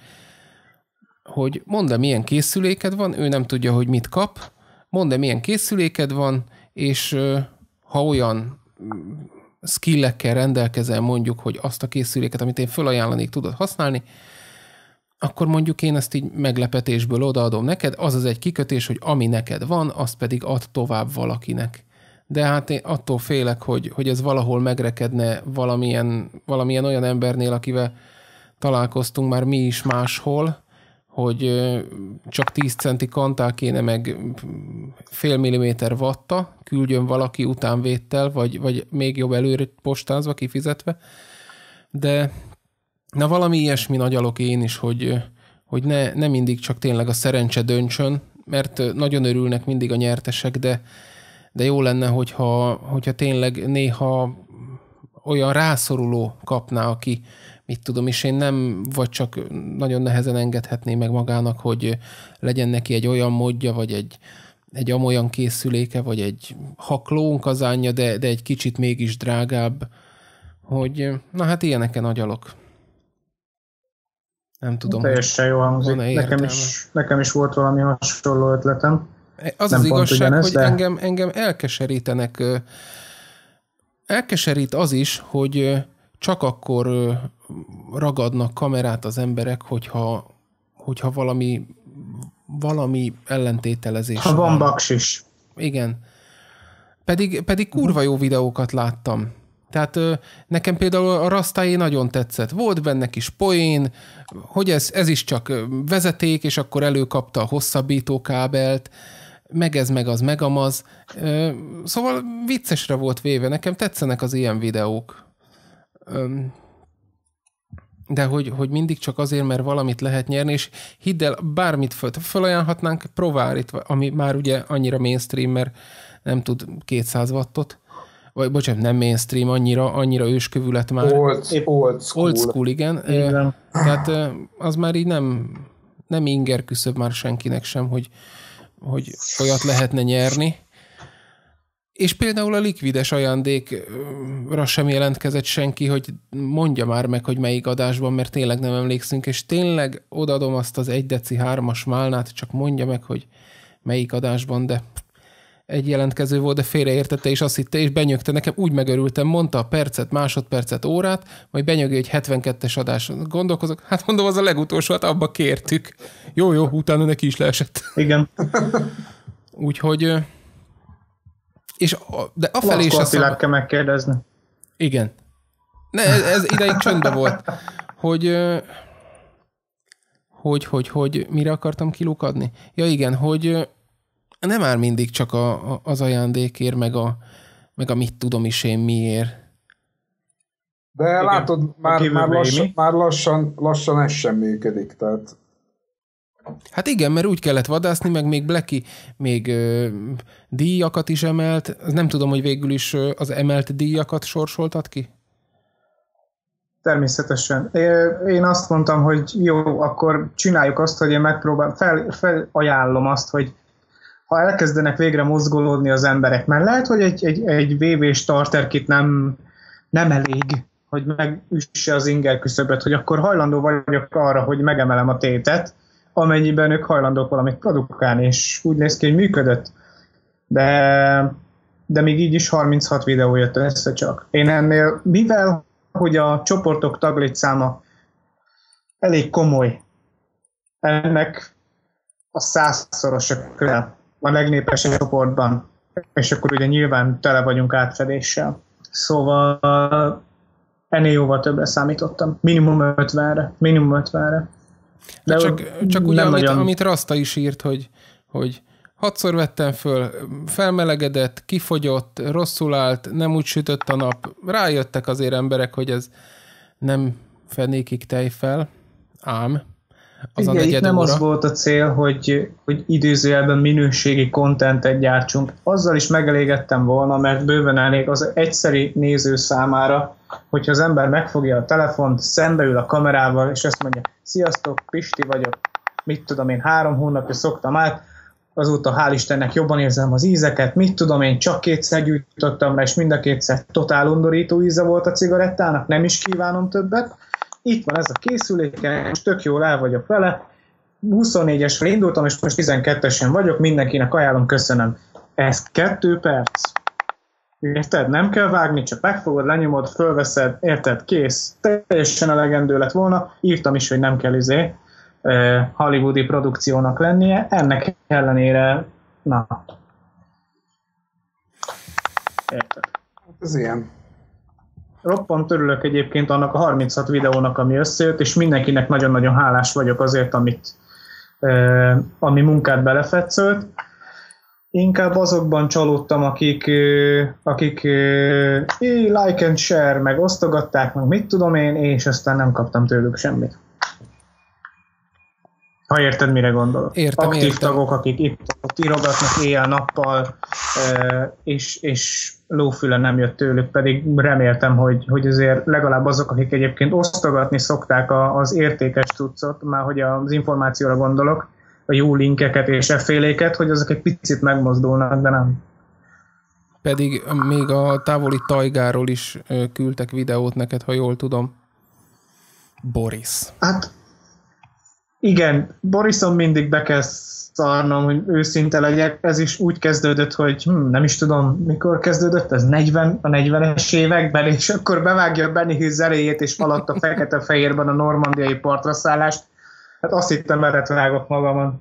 hogy mondd, milyen készüléked van, ő nem tudja, hogy mit kap, mondd, milyen készüléked van, és ha olyan skillekkel rendelkezel, mondjuk, hogy azt a készüléket, amit én fölajánlanék, tudod használni, akkor mondjuk én ezt így meglepetésből odaadom neked, az az egy kikötés, hogy ami neked van, azt pedig add tovább valakinek. De hát én attól félek, hogy, hogy ez valahol megrekedne valamilyen, valamilyen olyan embernél, akivel találkoztunk már mi is máshol, hogy csak tíz centi kantál kéne meg fél milliméter vatta, küldjön valaki utánvéttel, vagy, vagy még jobb előre postázva, kifizetve. De na valami ilyesmi nagyalok én is, hogy, hogy ne, ne mindig csak tényleg a szerencse döntsön, mert nagyon örülnek mindig a nyertesek, de, de jó lenne, hogyha, hogyha tényleg néha olyan rászoruló kapná, aki mit tudom is, én nem, vagy csak nagyon nehezen engedhetné meg magának, hogy legyen neki egy olyan módja, vagy egy, egy amolyan készüléke, vagy egy haklónkazánja, de, de egy kicsit mégis drágább, hogy na hát ilyeneken agyalok. Nem tudom. Teljesen jó hangzik. Nekem is, nekem is volt valami hasonló ötletem. Az nem az igazság, ugyanez, hogy de... engem, engem elkeserítenek. Elkeserít az is, hogy csak akkor ragadnak kamerát az emberek, hogyha, hogyha valami, valami ellentételezés ha van. Baksis. Igen. Pedig, pedig kurva jó videókat láttam. Tehát nekem például a Rastáé nagyon tetszett. Volt benne kis poén, hogy ez, ez is csak vezeték, és akkor előkapta a hosszabbító kábelt, meg ez, meg az, meg amaz. Szóval viccesre volt véve. Nekem tetszenek az ilyen videók. De hogy, hogy mindig csak azért, mert valamit lehet nyerni, és hidd el, bármit föl, fölajánlhatnánk Provárit, ami már ugye annyira mainstream, mert nem tud kétszáz wattot, vagy bocsánat, nem mainstream, annyira, annyira őskövület már. Old, old school. Old school, igen. igen. Tehát az már így nem, nem inger küszöb már senkinek sem, hogy, hogy olyat lehetne nyerni. És például a likvides ajándékra sem jelentkezett senki, hogy mondja már meg, hogy melyik adásban, mert tényleg nem emlékszünk, és tényleg odaadom azt az egy deci hármas málnát, csak mondja meg, hogy melyik adásban, de egy jelentkező volt, de félreértette, és azt hitte, és benyögte. Nekem úgy megörültem, mondta a percet, másodpercet, órát, majd benyögő egy hetvenkettes adás. Gondolkozok, hát mondom, az a legutolsó, hát abba kértük. Jó, jó, utána neki is leesett. Igen. Úgyhogy... És a, de afelé is... Lackó kell megkérdezni. Igen. Ne, ez, ez ideig csöndben volt. Hogy, hogy, hogy, hogy mire akartam kilukadni? Ja igen, hogy nem már mindig csak a, a, az ajándékért, meg a, meg a mit tudom is én miért. De igen, látod, már, már, lassan, már lassan, lassan ez sem működik, tehát Hát igen, mert úgy kellett vadászni, meg még Blacky még ö, díjakat is emelt. Nem tudom, hogy végül is ö, az emelt díjakat sorsoltad ki? Természetesen. Én azt mondtam, hogy jó, akkor csináljuk azt, hogy én megpróbálom, fel, felajánlom azt, hogy ha elkezdenek végre mozgolódni az emberek, mert lehet, hogy egy, egy, egy vé vé starterkit nem, nem elég, hogy megüsse az inger küszöböt, hogy akkor hajlandó vagyok arra, hogy megemelem a tétet, amennyiben ők hajlandók valamit produkálni, és úgy néz ki, hogy működött. De, de még így is harminchat videó jött össze csak. Én ennél, mivel hogy a csoportok taglétszáma elég komoly, ennek a százszorosa közel a legnépesebb csoportban, és akkor ugye nyilván tele vagyunk átfedéssel. Szóval ennél jóval többre számítottam. Minimum ötvenre. Minimum ötvenre. De csak, csak ugye, amit, nagyon... amit Rasta is írt, hogy, hogy hatszor vettem föl, felmelegedett, kifogyott, rosszul állt, nem úgy sütött a nap. Rájöttek azért emberek, hogy ez nem fenékig tejfel, ám az igen, a negyed itt nem óra. Az volt a cél, hogy, hogy idézőjelben minőségi kontentet gyártsunk. Azzal is megelégedtem volna, mert bőven elég az egyszeri néző számára, hogyha az ember megfogja a telefont, szembeül a kamerával, és azt mondja, sziasztok, Pisti vagyok, mit tudom én, három hónapja szoktam át, azóta hál' Istennek jobban érzem az ízeket, mit tudom én, csak kétszer gyújtottam le, és mind a kétszer totál undorító íze volt a cigarettának, nem is kívánom többet. Itt van ez a készüléken, most tök jól el vagyok vele, huszonnégyesre indultam, és most tizenkettesen vagyok, mindenkinek ajánlom, köszönöm. Ez kettő perc. Érted? Nem kell vágni, csak megfogod, lenyomod, fölveszed, érted? Kész. Teljesen elegendő lett volna. Írtam is, hogy nem kell izé hollywoodi produkciónak lennie, ennek ellenére, na. Érted? Ez ilyen. Roppant örülök egyébként annak a harminchat videónak, ami összejött, és mindenkinek nagyon-nagyon hálás vagyok azért, amit, eh, ami munkát belefetszölt. Inkább azokban csalódtam, akik, eh, akik eh, like and share, meg osztogatták, meg mit tudom én, és aztán nem kaptam tőlük semmit. Ha érted, mire gondolok. Értem, Aktív értem. tagok, akik itt ott írogatnak éjjel-nappal, és, és lófüle nem jött tőlük, pedig reméltem, hogy, hogy azért legalább azok, akik egyébként osztogatni szokták az értékes cuccot, már hogy az információra gondolok, a jó linkeket és efféléket, hogy azok egy picit megmozdulnak, de nem. Pedig még a távoli tajgáról is küldtek videót neked, ha jól tudom. Boris. Hát igen, Borisom mindig be kell szarnom, hogy őszinte legyek. Ez is úgy kezdődött, hogy hm, nem is tudom, mikor kezdődött, ez negyven, a negyvenes években, és akkor bevágja Benny Hill zenéjét, és alatt a fekete-fehérben a normandiai partra szállást. Hát azt hittem, mert vágok magamon.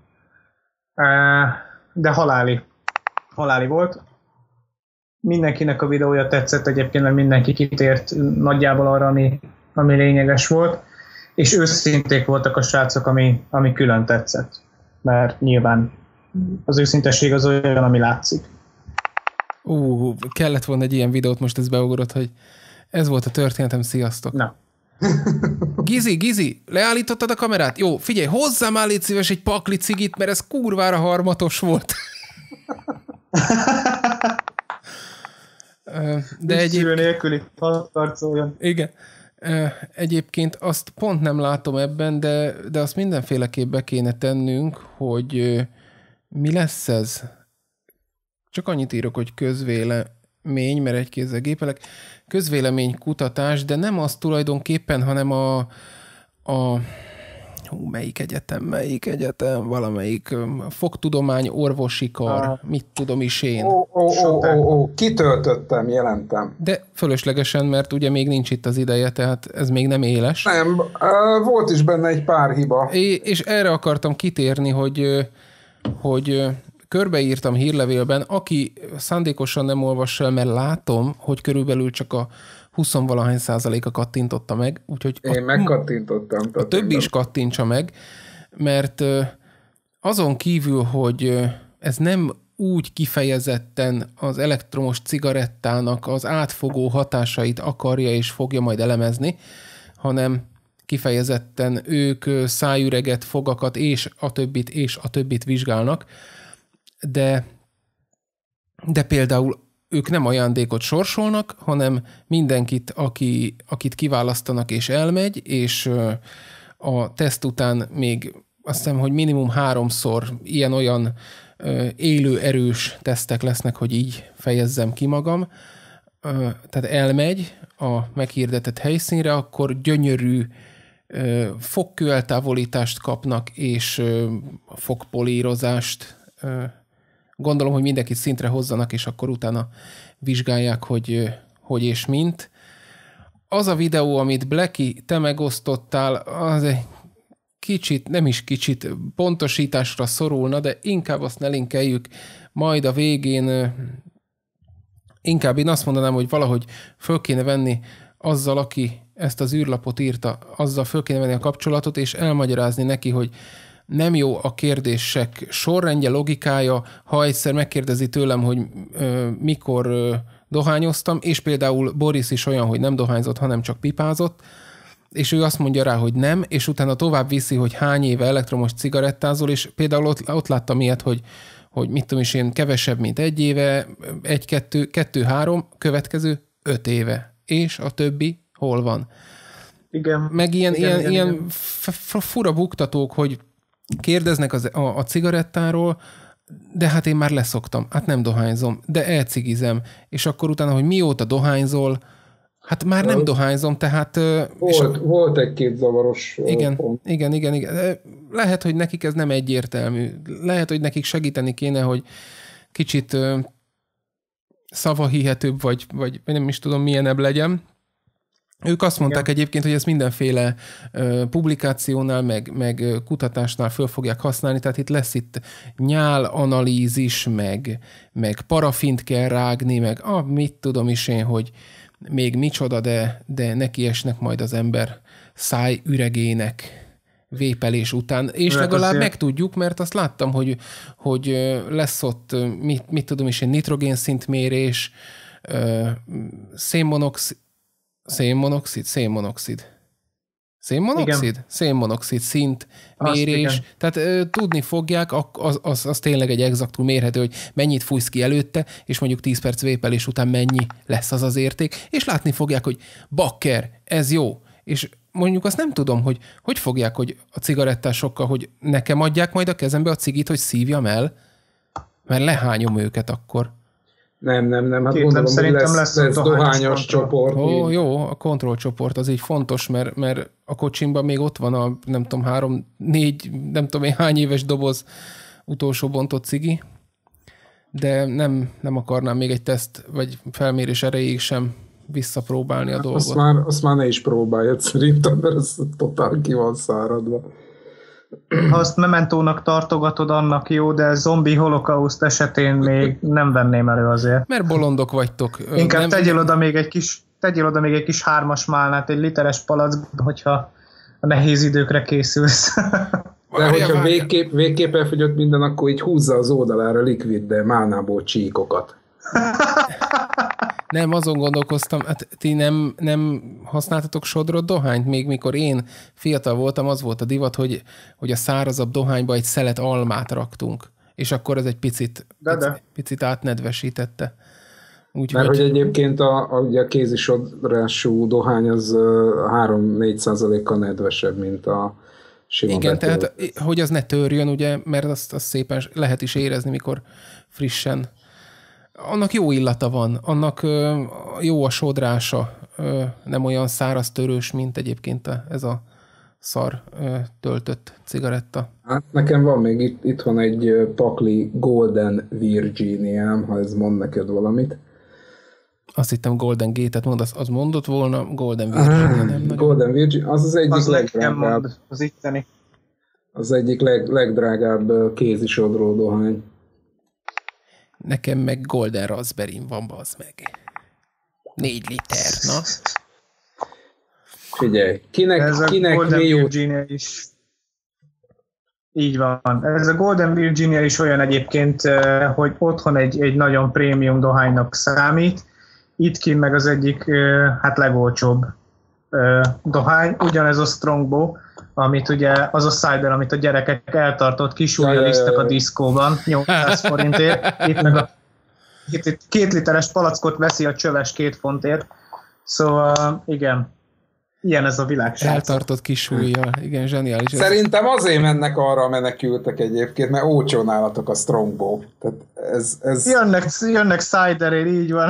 De haláli. Haláli volt. Mindenkinek a videója tetszett egyébként, mert mindenki kitért nagyjából arra, ami, ami lényeges volt. És őszinték voltak a srácok, ami, ami külön tetszett. Mert nyilván az őszintesség az olyan, ami látszik. Ú, kellett volna egy ilyen videót, most ez beugrott, hogy ez volt a történetem, sziasztok. Na. Gizi, Gizi, leállítottad a kamerát? Jó, figyelj, hozzám már légy szíves egy pakli cigit, mert ez kurvára harmatos volt. De egyébként... nélküli, harcoljon. Igen. Egyébként azt pont nem látom ebben, de, de azt mindenféleképp be kéne tennünk, hogy mi lesz ez? Csak annyit írok, hogy közvélemény, mert egy kézzel gépelek. Közvélemény kutatás, de nem az tulajdonképpen, hanem a, a hú, melyik egyetem, melyik egyetem, valamelyik fogtudomány, orvosi kar, ah. mit tudom is én. Ó, ó, ó, ó, ó, kitöltöttem, jelentem. De fölöslegesen, mert ugye még nincs itt az ideje, tehát ez még nem éles. Nem, volt is benne egy pár hiba. É, és erre akartam kitérni, hogy, hogy körbeírtam hírlevélben, aki szándékosan nem olvassa el, mert látom, hogy körülbelül csak a huszonvalahány százaléka kattintotta meg, úgyhogy én a, megkattintottam. A többi is kattintsa meg, mert azon kívül, hogy ez nem úgy kifejezetten az elektromos cigarettának az átfogó hatásait akarja és fogja majd elemezni, hanem kifejezetten ők szájüreget, fogakat és a többit, és a többit vizsgálnak, de, de például ők nem ajándékot sorsolnak, hanem mindenkit, aki, akit kiválasztanak és elmegy, és a teszt után még azt hiszem, hogy minimum háromszor ilyen-olyan élő, erős tesztek lesznek, hogy így fejezzem ki magam. Tehát elmegy a meghirdetett helyszínre, akkor gyönyörű fogkő eltávolítást kapnak, és fogpolírozást. Gondolom, hogy mindenkit szintre hozzanak, és akkor utána vizsgálják, hogy hogy és mint. Az a videó, amit Blacky, te megosztottál, az egy kicsit, nem is kicsit, pontosításra szorulna, de inkább azt ne linkeljük, majd a végén inkább én azt mondanám, hogy valahogy föl kéne venni azzal, aki ezt az űrlapot írta, azzal föl kéne venni a kapcsolatot, és elmagyarázni neki, hogy nem jó a kérdések sorrendje, logikája, ha egyszer megkérdezi tőlem, hogy ö, mikor ö, dohányoztam, és például Boris is olyan, hogy nem dohányzott, hanem csak pipázott, és ő azt mondja rá, hogy nem, és utána tovább viszi, hogy hány éve elektromos cigarettázol, és például ott, ott láttam ilyet, hogy, hogy mit tudom is én, kevesebb, mint egy éve, egy, kettő, kettő, három, következő öt éve, és a többi hol van. Igen. Meg ilyen, igen, ilyen, igen, ilyen igen. fura buktatók, hogy kérdeznek az, a, a cigarettáról, de hát én már leszoktam, hát nem dohányzom, de elcigizem, és akkor utána, hogy mióta dohányzol, hát már nem dohányzom, tehát... Volt, és a, volt egy-két zavaros igen, pont. Igen, igen, igen. Lehet, hogy nekik ez nem egyértelmű. Lehet, hogy nekik segíteni kéne, hogy kicsit szavahihetőbb, vagy, vagy nem is tudom, milyenebb legyen. Ők azt mondták igen. egyébként, hogy ezt mindenféle uh, publikációnál, meg, meg kutatásnál föl fogják használni, tehát itt lesz itt nyálanalízis, meg, meg parafint kell rágni, meg ah, mit tudom is én, hogy még micsoda, de, de nekiesnek majd az ember szájüregének vépelés után. És hát legalább azért megtudjuk, mert azt láttam, hogy, hogy lesz ott, mit, mit tudom is, egy nitrogénszintmérés, szénmonoxid, szénmonoxid, szénmonoxid. Szénmonoxid? Igen. Szénmonoxid szint mérés. Tehát ö, tudni fogják, az, az, az tényleg egy exaktul mérhető, hogy mennyit fújsz ki előtte, és mondjuk tíz perc vépelés után mennyi lesz az az érték, és látni fogják, hogy bakker, ez jó. És mondjuk azt nem tudom, hogy hogy fogják, hogy a cigarettásokkal, hogy nekem adják majd a kezembe a cigit, hogy szívjam el, mert lehányom őket akkor. Nem, nem, nem, hát Két gondolom, hogy lesz, lesz, lesz dohányos csoport. Ó, jó, a kontrollcsoport az így fontos, mert, mert a kocsimban még ott van a nem tudom, három, négy, nem tudom én hány éves doboz utolsó bontott cigi, de nem, nem akarnám még egy teszt, vagy felmérés erejéig sem visszapróbálni a dolgot. Azt már, azt már ne is próbáljad szerintem, mert ez totál ki van száradva. Ha azt mementónak tartogatod, annak jó, de zombi holokauszt esetén még nem venném elő azért. Mert bolondok vagytok. Inkább nem... tegyél oda még egy kis, tegyél oda még egy kis hármas málnát, egy literes palackba, hogyha a nehéz időkre készülsz. De hogyha végképp, végképp elfogyott minden, akkor így húzza az oldalára likvid, de málnából csíkokat. Nem, azon gondolkoztam, hát ti nem, nem használtatok sodrott dohányt? Még mikor én fiatal voltam, az volt a divat, hogy, hogy a szárazabb dohányba egy szelet almát raktunk, és akkor ez egy picit, de de. picit, picit átnedvesítette. Úgy, Mert hogy, hogy egyébként a, a, ugye a kézisodrású dohány az három-négy százalékkal nedvesebb, mint a sima igen, betölt. tehát hogy az ne törjön, ugye, mert azt, azt szépen lehet is érezni, mikor frissen. Annak jó illata van, annak ö, jó a sodrása, ö, nem olyan száraz törős, mint egyébként a, ez a szar ö, töltött cigaretta. Hát nekem van még itt, itt van egy pakli Golden Virginia, ha ez mond neked valamit. Azt hittem Golden Gate-et mond, az, az mondott volna, Golden Virginia nem nagyon. Golden Virginia, az az egyik az legdrágább. Mond, az itteni. Az egyik leg, legdrágább kézisodró dohány. Nekem meg Golden Raspberry van, bazd meg. Négy liter, na. Figyelj, kinek, ez kinek a Golden mi jó... Virginia is. Így van. Ez a Golden Virginia is olyan egyébként, hogy otthon egy, egy nagyon prémium dohánynak számít. Itt kint meg az egyik, hát legolcsóbb dohány, ugyanez a Strongbow, amit ugye az a cider, amit a gyerekek eltartott kisúlyjal isztak a diszkóban, nyolcszáz forintért, itt meg a itt, itt két literes palackot veszi a csöves két fontért. Szóval igen, ilyen ez a világ. Eltartott kisúlyjal, igen, zseniális. Szerintem azért mennek arra a menekültek egyébként, mert ócsó nálatok a Strongbow. Tehát ez, ez... Jönnek, jönnek ciderért, így van.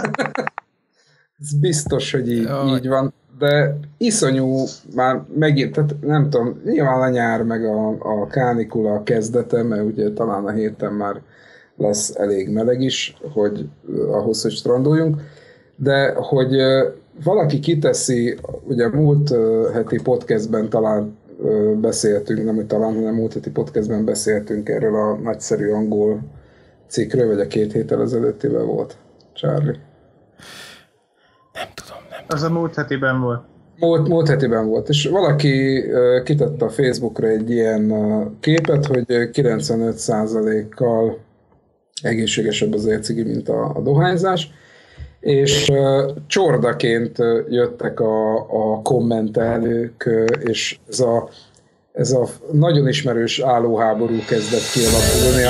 Ez biztos, hogy így, így van. De iszonyú, már megint, tehát nem tudom, nyilván a nyár meg a, a kánikula kezdete, mert ugye talán a héten már lesz elég meleg is, hogy ahhoz, hogy strandoljunk, de hogy valaki kiteszi, ugye múlt heti podcastben talán beszéltünk, nem hogy talán, hanem múlt heti podcastben beszéltünk erről a nagyszerű angol cikkről, vagy a két héttel ezelőttivel volt, Charlie? Nem tudom, nem tudom. Az a múlt hetiben volt. Múlt, múlt hetiben volt, és valaki uh, kitette a Facebookra egy ilyen uh, képet, hogy kilencvenöt százalékkal egészségesebb az e-cigi, mint a, a dohányzás, és uh, csordaként uh, jöttek a, a kommentelők, uh, és ez a, ez a nagyon ismerős állóháború kezdett kialakulni.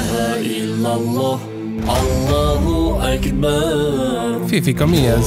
Fifika, mi ez?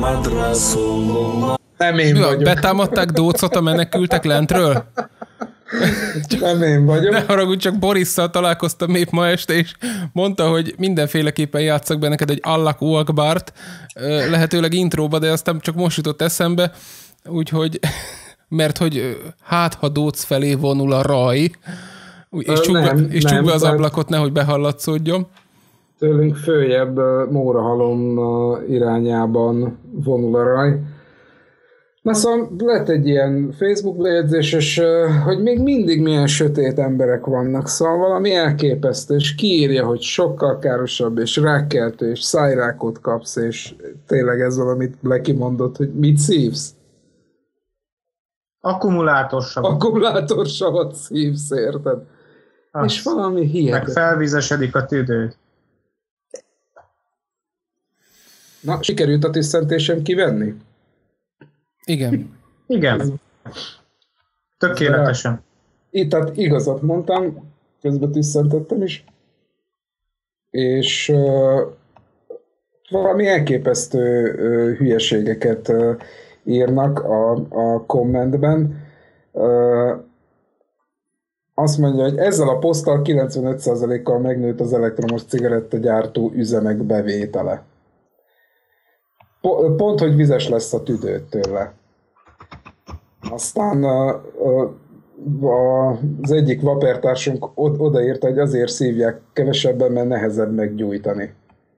Nem én Mi, vagyok. Betámadták Dócot a menekültek lentről? Nem én vagyok. Ne haragudj, csak Borisszal találkoztam épp ma este, és mondta, hogy mindenféleképpen játsszak be neked egy Allahu Akbart, lehetőleg intróba, de aztán csak most jutott eszembe, úgyhogy, mert hogy hát, ha Dóc felé vonul a raj, és csukd be, és csuk be az ablakot, nehogy behallatszódjon. Tőlünk följebb Mórahalom irányában vonul a raj. Na szóval lett egy ilyen Facebook bejegyzés, és hogy még mindig milyen sötét emberek vannak, szóval valami elképesztő, és kiírja, hogy sokkal károsabb, és rákkeltő, és szájrákot kapsz, és tényleg ez valamit lekimondott, hogy mit szívsz? Akkumulátorsavat. Akkumulátorsavat szívsz, érted? Az. És valami hihetetlen. Meg felvizesedik a tüdőd. Na, sikerült a tisztentésem kivenni? Igen. Igen. Tökéletesen. Itt tehát igazat mondtam, közben tüsszentettem is, és uh, valami elképesztő uh, hülyeségeket uh, írnak a, a kommentben. Uh, azt mondja, hogy ezzel a poszttal kilencvenöt százalékkal megnőtt az elektromos cigarettagyártó üzemek bevétele. Pont, hogy vizes lesz a tüdőd tőle. Aztán az egyik vapertársunk odaírta, hogy azért szívják kevesebben, mert nehezebb meggyújtani.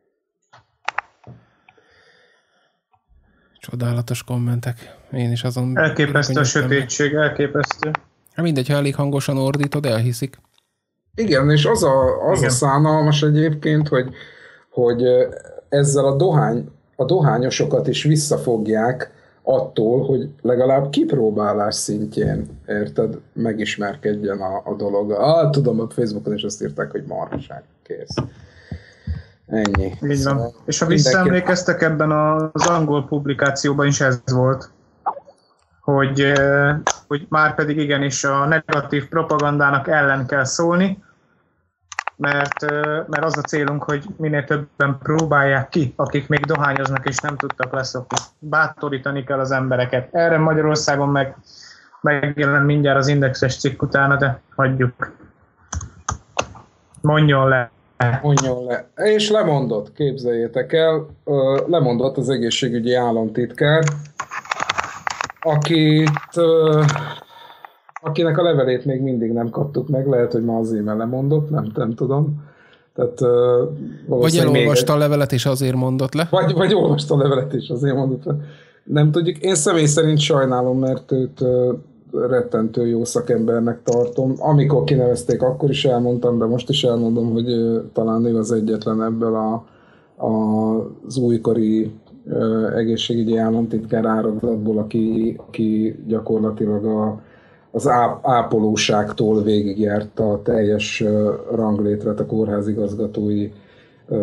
Csodálatos kommentek. Én is azon... Elképesztő a sötétség, elképesztő. Hát mindegy, ha elég hangosan ordítod, elhiszik. Igen, és az a, az a szánalmas egyébként, hogy, hogy ezzel a dohány a dohányosokat is visszafogják attól, hogy legalább kipróbálás szintjén, érted, megismerkedjen a, a dolog. Ah, tudom, a Facebookon is azt írták, hogy marhaság, kész. Ennyi. Így van. Szóval és ha visszaemlékeztek, ebben az angol publikációban is ez volt, hogy, hogy már pedig igenis a negatív propagandának ellen kell szólni, Mert, mert az a célunk, hogy minél többen próbálják ki, akik még dohányoznak és nem tudtak leszokni. Bátorítani kell az embereket. Erre Magyarországon meg megjelen mindjárt az Indexes cikk utána, de hagyjuk. Mondjon le. Mondjon le. És lemondott, képzeljétek el, lemondott az egészségügyi államtitkár, akit... akinek a levelét még mindig nem kaptuk meg, lehet, hogy ma az e-mail lemondott, nem, nem tudom. Tehát, uh, vagy elolvasta még... a levelet, és azért mondott le. Vagy, vagy olvasta a levelet, és azért mondott le. Nem tudjuk. Én személy szerint sajnálom, mert őt uh, rettentő jó szakembernek tartom. Amikor kinevezték, akkor is elmondtam, de most is elmondom, hogy uh, talán ő az egyetlen ebből a, a, az újkori uh, egészségügyi államtitkár áradatból, aki, aki gyakorlatilag a az ápolóságtól végigjárta a teljes ranglétret a kórházigazgatói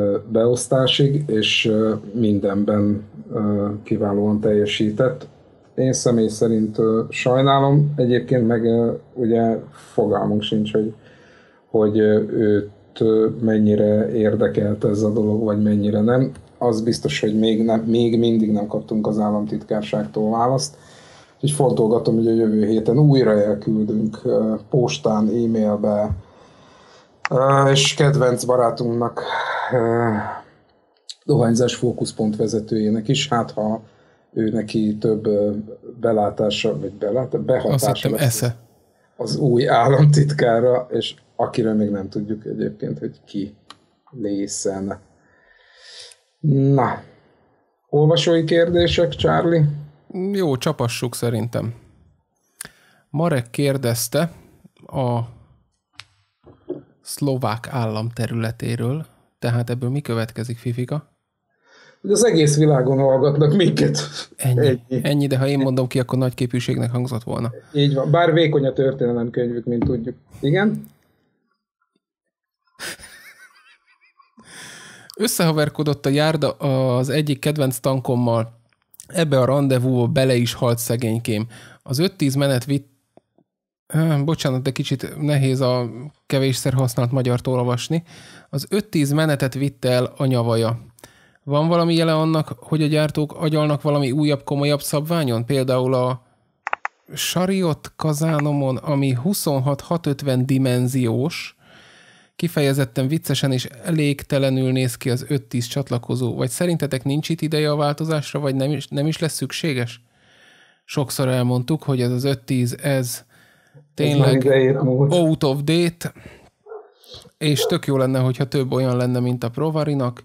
beosztásig, és mindenben kiválóan teljesített. én személy szerint sajnálom, egyébként meg ugye fogalmunk sincs, hogy, hogy őt mennyire érdekelt ez a dolog, vagy mennyire nem. Az biztos, hogy még, nem, még mindig nem kaptunk az államtitkárságtól választ. Úgyhogy fontolgatom, hogy a jövő héten újra elküldünk postán, e-mailbe, és kedvenc barátunknak, dohányzás fókuszpont vezetőjének is, hát ha ő neki több belátása, vagy belát, behatása lesz esze. az új államtitkára, és akiről még nem tudjuk egyébként, hogy ki lészen. Na, olvasói kérdések, Charlie? Jó, csapassuk szerintem. Marek kérdezte a szlovák állam területéről, tehát ebből mi következik, Fifika? Hogy az egész világon hallgatnak minket. Ennyi. Ennyi. Ennyi, de ha én mondom ki, akkor nagy képűségnek hangzott volna. Így van, bár vékony a történelemkönyvük, mint tudjuk. Igen? Összehaverkodott a járda az egyik kedvenc tankommal. Ebbe a randevúba bele is halt szegénykém. Az öt-tíz menet vitt... Bocsánat, de kicsit nehéz a kevésszer használt magyart olvasni. Az öt-tíz menetet vitte el a nyavaja. Van valami jele annak, hogy a gyártók agyalnak valami újabb, komolyabb szabványon? Például a Chariot kazánomon, ami huszonhat hatszázötven dimenziós, kifejezetten viccesen és elégtelenül néz ki az öt-tíz csatlakozó. Vagy szerintetek nincs itt ideje a változásra, vagy nem is, nem is lesz szükséges? Sokszor elmondtuk, hogy ez az öt-tíz, ez tényleg out of date, és tök jó lenne, hogyha több olyan lenne, mint a Provarinak.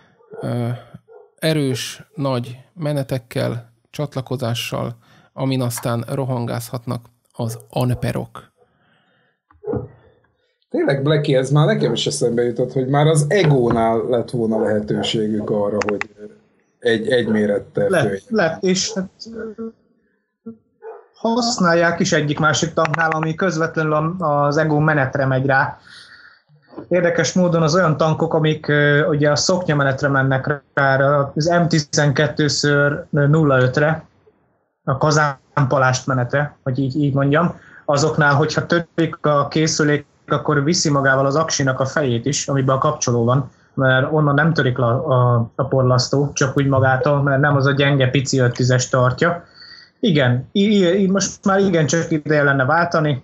Erős, nagy menetekkel, csatlakozással, amin aztán rohangázhatnak az amperok. Tényleg, Blacky, ez már nekem is eszembe jutott, hogy már az Egónál lett volna lehetőségük arra, hogy egy, egy mérettel lett, lett, és hát használják is egyik-másik tanknál, ami közvetlenül az Ego menetre megy rá. Érdekes módon az olyan tankok, amik uh, ugye a szoknyamenetre mennek rá, az em tizenkettő nulla ötre, a kazánpalást menetre, hogy így, így mondjam, azoknál, hogyha törik a készülék, akkor viszi magával az aksinak a fejét is, amiben a kapcsoló van, mert onnan nem törik a, a, a porlasztó, csak úgy magától, mert nem az a gyenge pici öt tízes tartja. Igen, í- í- most már igen csak ideje lenne váltani.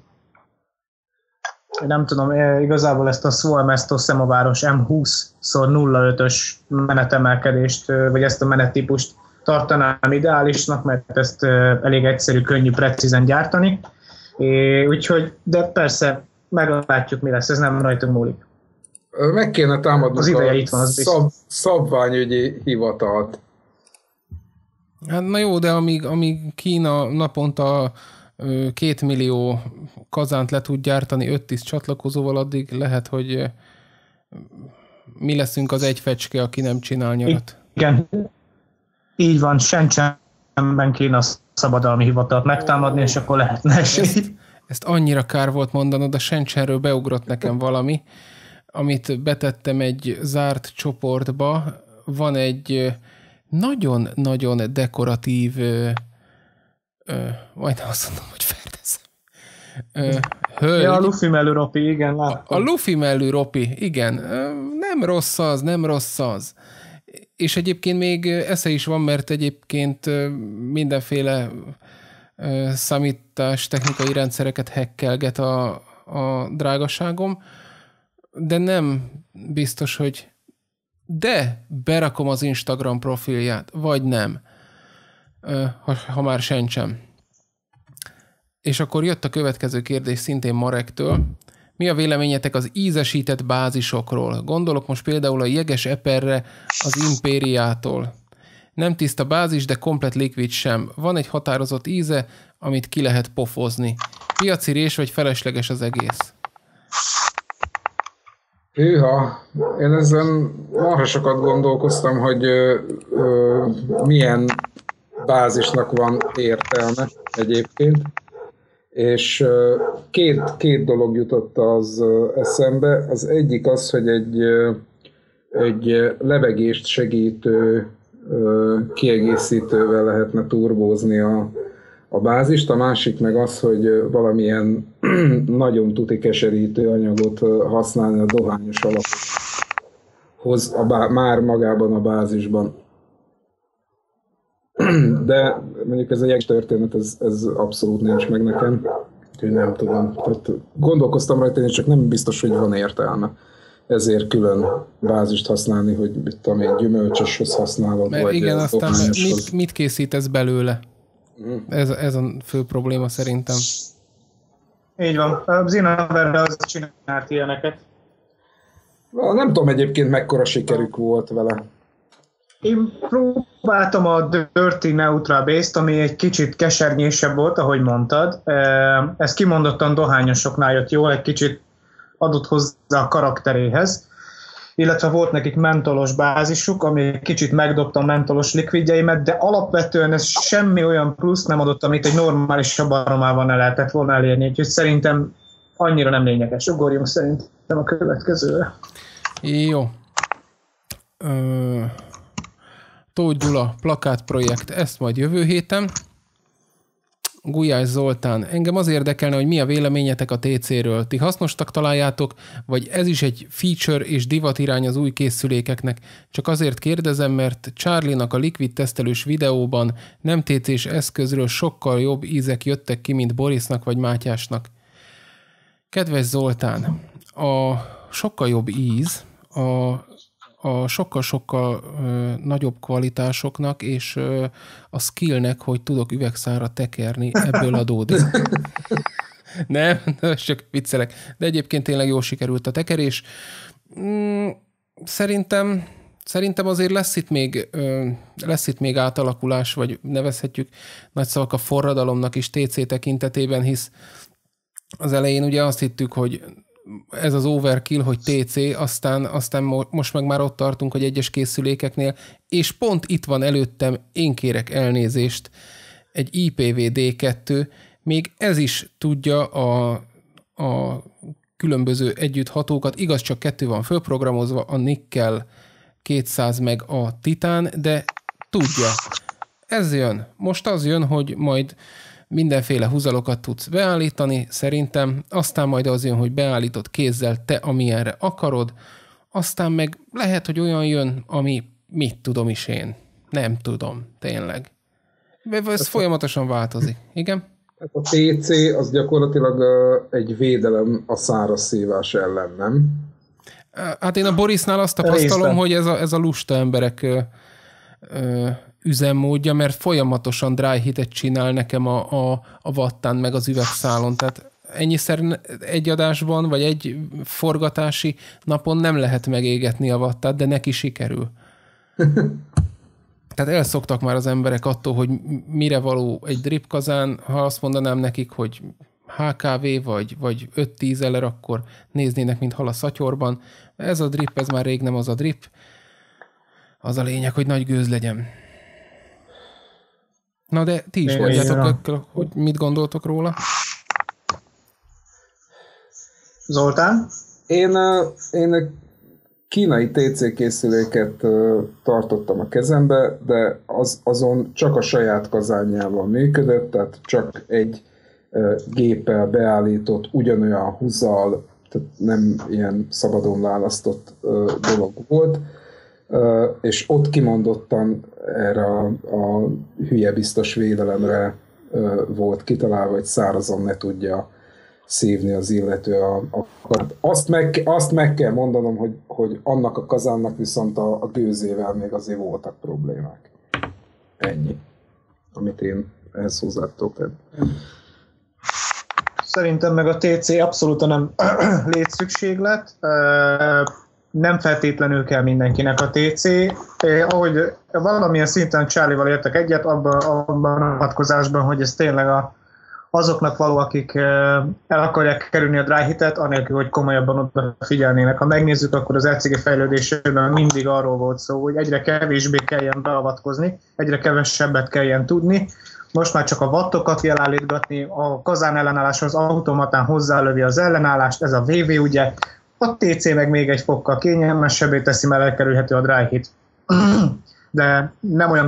Nem tudom, igazából ezt a Suomesto Szemaváros em húsz nulla ötös menetemelkedést, vagy ezt a menettípust tartanám ideálisnak, mert ezt elég egyszerű, könnyű, precízen gyártani. É, úgyhogy, de persze, meglátjuk, mi lesz, ez nem rajtunk múlik. Meg kéne támadnunk az ideje a itt van, az szab, szabványügyi hivatalt. Hát na jó, de amíg, amíg Kína naponta két millió kazánt le tud gyártani öt-tíz csatlakozóval, addig lehet, hogy mi leszünk az egy fecske, aki nem csinál nyarat. Igen, így van, Shenzhenben kéne a szabadalmi hivatalt megtámadni, és akkor lehetne esély. Ezt, ezt annyira kár volt mondanod, a Shenzhenről beugrott nekem valami, amit betettem egy zárt csoportba. Van egy nagyon-nagyon dekoratív Ö, majdnem azt mondom, hogy ferdezem. Ö, hölgy. Ja, a Luffy mellű Ropi, igen, láttam. A, a Luffy mellű Ropi, igen. Ö, nem rossz az, nem rossz az. És egyébként még esze is van, mert egyébként mindenféle ö, számítás technikai rendszereket hackelget a, a drágaságom, de nem biztos, hogy de berakom az Instagram profilját, vagy nem. Ha, ha már sencsem. És akkor jött a következő kérdés szintén Marektől. Mi a véleményetek az ízesített bázisokról? Gondolok most például a jeges eperre az Impériától. Nem tiszta bázis, de komplet likvid sem. Van egy határozott íze, amit ki lehet pofozni. Piaci rés vagy felesleges az egész? Hűha, én ezen marha sokat gondolkoztam, hogy ö, ö, milyen bázisnak van értelme egyébként, és két, két dolog jutott az eszembe. Az egyik az, hogy egy, egy levegést segítő kiegészítővel lehetne turbózni a, a bázist, a másik meg az, hogy valamilyen nagyon tuti keserítő anyagot használni a dohányos alaphoz a bá- már magában a bázisban. De mondjuk ez a jeges történet, ez, ez abszolút nincs meg nekem, úgyhogy nem tudom. Tehát gondolkoztam rajta, én csak nem biztos, hogy van értelme. Ezért külön bázist használni, hogy mit tudom én, gyümölcsöshöz használod, mert vagy igen, aztán dohányoshoz. mit, mit készítesz belőle? Mm. Ez, ez a fő probléma szerintem. Így van. A Zinaverre az csinált ilyeneket. Nem tudom egyébként mekkora sikerük volt vele. Én próbáltam a Dirty Neutral Base-t, ami egy kicsit kesernyésebb volt, ahogy mondtad. Ez kimondottan dohányosoknál jött jól, egy kicsit adott hozzá a karakteréhez. Illetve volt nekik mentolos bázisuk, ami egy kicsit megdobta a mentolos likvidjeimet, de alapvetően ez semmi olyan plusz nem adott, amit egy normálisabb aromában el lehetett volna elérni. Úgyhogy szerintem annyira nem lényeges. Ugorjunk szerintem a következőre. Jó. Ö... Tóth Gyula, plakátprojekt, ezt majd jövő héten. Gulyás Zoltán, engem az érdekelne, hogy mi a véleményetek a té céről. Ti hasznosnak találjátok, vagy ez is egy feature és divatirány az új készülékeknek? Csak azért kérdezem, mert Charlie-nak a Liquid tesztelős videóban nem té cés eszközről sokkal jobb ízek jöttek ki, mint Borisnak vagy Mátyásnak. Kedves Zoltán, a sokkal jobb íz a a sokkal-sokkal ö, nagyobb kvalitásoknak és ö, a skillnek, hogy tudok üvegszára tekerni, ebből adódik. Nem, csak viccelek. De egyébként tényleg jól sikerült a tekerés. Mm, szerintem, szerintem azért lesz itt, még, ö, lesz itt még átalakulás, vagy nevezhetjük nagy szavak a forradalomnak is té cé tekintetében, hisz az elején ugye azt hittük, hogy ez az overkill, hogy té cé, aztán, aztán most meg már ott tartunk, hogy egyes készülékeknél, és pont itt van előttem, én kérek elnézést, egy i pé vé dé kettő, még ez is tudja a, a különböző együtthatókat, igaz, csak kettő van fölprogramozva, a nikkel kétszáz meg a titán, de tudja. Ez jön. Most az jön, hogy majd mindenféle húzalokat tudsz beállítani, szerintem, aztán majd az jön, hogy beállítod kézzel te, amilyenre akarod, aztán meg lehet, hogy olyan jön, ami mit tudom is én. Nem tudom, tényleg. Ez ez folyamatosan változik. Igen? A té cé az gyakorlatilag egy védelem a száraz szívás ellen, nem? Hát én a Borisnál azt tapasztalom, hogy ez a, ez a lusta emberek ö, ö, üzemmódja, mert folyamatosan dry hitet csinál nekem a, a, a wattán meg az üvegszálon. Tehát ennyiszer egy adásban, vagy egy forgatási napon nem lehet megégetni a wattát, de neki sikerül. Tehát elszoktak már az emberek attól, hogy mire való egy drip kazán, ha azt mondanám nekik, hogy há ká vé vagy, vagy öt-tíz eler, akkor néznének, mint hal a szatyorban. Ez a drip, ez már rég nem az a drip. Az a lényeg, hogy nagy gőz legyen. Na de ti is mondjátok, hogy mit gondoltok róla? Zoltán? Én, én kínai té cé készüléket tartottam a kezembe, de az, azon csak a saját kazánjával működött, tehát csak egy géppel beállított, ugyanolyan húzzal, tehát nem ilyen szabadon választott dolog volt, és ott kimondottan erre a, a hülye biztos védelemre volt kitalálva, hogy szárazon ne tudja szívni az illető a, a azt, meg, azt meg kell mondanom, hogy, hogy annak a kazánnak viszont a, a gőzével még azért voltak problémák. Ennyi, amit én ehhez hozzá tudok tenni. Szerintem meg a té cé abszolút nem létszükséglet. Nem feltétlenül kell mindenkinek a té cé. Ahogy valamilyen szinten Charlie-val értek egyet, abban, abban a vonatkozásban, hogy ez tényleg a, azoknak való, akik el akarják kerülni a dry hitet, anélkül, hogy komolyabban odafigyelnének. Ha megnézzük, akkor az er cé gé fejlődésében mindig arról volt szó, hogy egyre kevésbé kelljen beavatkozni, egyre kevesebbet kelljen tudni. Most már csak a wattokat kell állítgatni, a kazán ellenálláshoz automatán hozzálövi az ellenállást, ez a vé vé ugye, a té cé meg még egy fokkal kényelmesebbé teszi, mert elkerülhető a dry hit. De nem olyan dolog,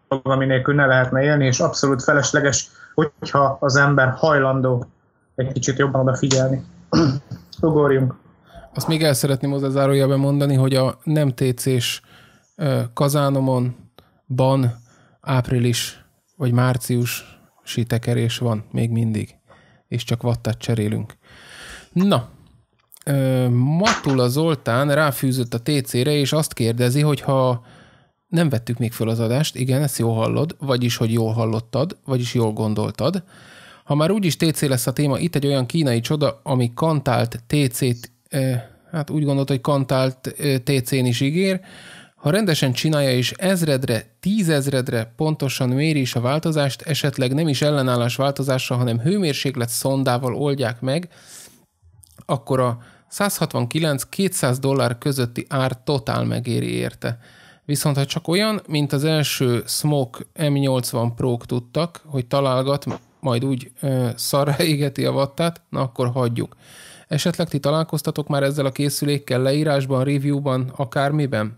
ami nélkül ne lehetne élni, és abszolút felesleges, hogyha az ember hajlandó egy kicsit jobban odafigyelni. Ugorjunk. Azt még el szeretném hozzá zárójelben mondani, hogy a nem té cés kazánomon ban április vagy március tekerés van még mindig, és csak wattát cserélünk. Na, Matula Zoltán ráfűzött a té cére, és azt kérdezi, hogy ha nem vettük még föl az adást, igen, ezt jól hallod, vagyis, hogy jól hallottad, vagyis jól gondoltad. Ha már úgyis té cé lesz a téma, itt egy olyan kínai csoda, ami kantált té cét, eh, hát úgy gondolt, hogy kantált eh, té cén is ígér. Ha rendesen csinálja és ezredre, tízezredre pontosan méri is a változást, esetleg nem is ellenállás változással, hanem hőmérséklet szondával oldják meg, akkor a száz hatvankilenc-kétszáz dollár közötti ár totál megéri érte. Viszont ha csak olyan, mint az első Smoke em nyolcvan Pro-k tudtak, hogy találgat, majd úgy ö, szarra égeti a wattát, na akkor hagyjuk. Esetleg ti találkoztatok már ezzel a készülékkel leírásban, reviewban, akármiben?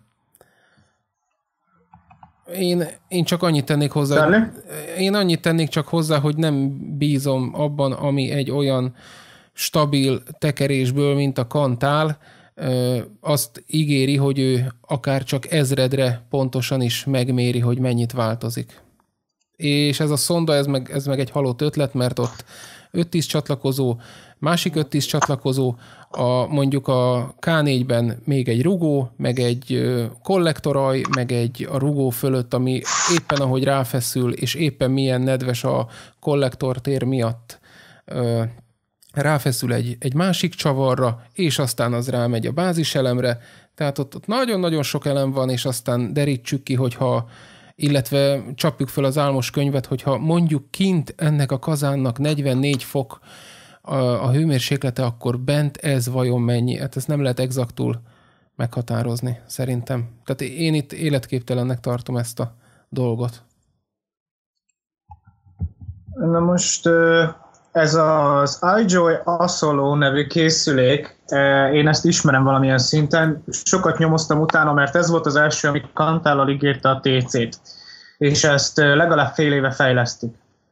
Én, én csak annyit tennék hozzá, hogy, én annyit tennék csak hozzá, hogy nem bízom abban, ami egy olyan stabil tekerésből, mint a Kantál, azt ígéri, hogy ő akár csak ezredre pontosan is megméri, hogy mennyit változik. És ez a szonda, ez meg, ez meg egy halott ötlet, mert ott öt-tíz csatlakozó, másik öt-tíz csatlakozó, a, mondjuk a ká négyben még egy rugó, meg egy kollektoraj, meg egy a rugó fölött, ami éppen ahogy ráfeszül, és éppen milyen nedves a kollektortér miatt ráfeszül egy, egy másik csavarra, és aztán az rámegy a báziselemre, tehát ott, ott nagyon-nagyon sok elem van, és aztán derítsük ki, hogyha, illetve csapjuk fel az álmos könyvet, hogyha mondjuk kint ennek a kazánnak negyvennégy fok a, a hőmérséklete, akkor bent ez vajon mennyi? Hát ezt nem lehet exaktul meghatározni, szerintem. Tehát én itt életképtelennek tartom ezt a dolgot. Na most... Ez az iJoy Asolo nevű készülék, én ezt ismerem valamilyen szinten, sokat nyomoztam utána, mert ez volt az első, ami Kantállal ígérte a té cét, és ezt legalább fél éve fejlesztik.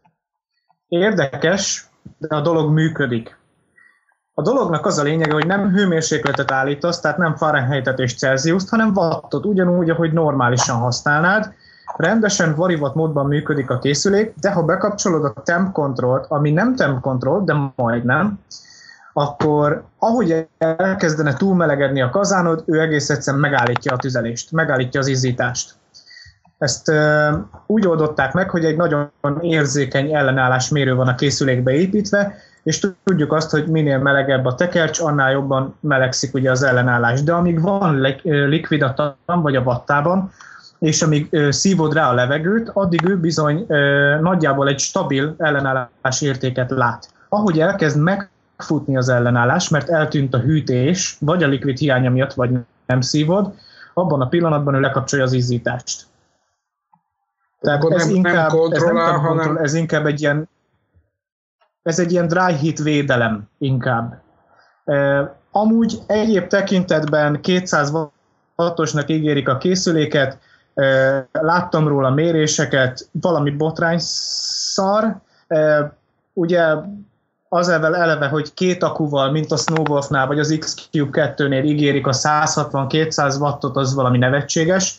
Érdekes, de a dolog működik. A dolognak az a lényege, hogy nem hőmérsékletet állítasz, tehát nem Fahrenheitet és Celsiust, hanem wattot, ugyanúgy, ahogy normálisan használnád. Rendesen varivat módban működik a készülék, de ha bekapcsolod a temp control-t, ami nem temp control, de majdnem, akkor ahogy elkezdene túlmelegedni a kazánod, ő egész egyszerűen megállítja a tüzelést, megállítja az izzítást. Ezt uh, úgy oldották meg, hogy egy nagyon érzékeny ellenállásmérő van a készülékbe építve, és tudjuk azt, hogy minél melegebb a tekercs, annál jobban melegszik ugye az ellenállás. De amíg van likvid a tam vagy a wattában, és amíg ö, szívod rá a levegőt, addig ő bizony ö, nagyjából egy stabil ellenállás értéket lát. Ahogy elkezd megfutni az ellenállás, mert eltűnt a hűtés, vagy a likvid hiánya miatt, vagy nem szívod, abban a pillanatban ő lekapcsolja az izzítást. Tehát ez, nem, inkább, nem ez, nem hanem... kontroll, ez inkább egy ilyen, ez egy ilyen dry heat védelem inkább. Uh, amúgy egyéb tekintetben kétszáz wattosnak ígérik a készüléket, láttam róla méréseket, valami botrány szar. Ugye az eleve, hogy két akuval, mint a Snowwolfnál, vagy az X Cube kettőnél ígérik a száz hatvan-kétszáz wattot, az valami nevetséges.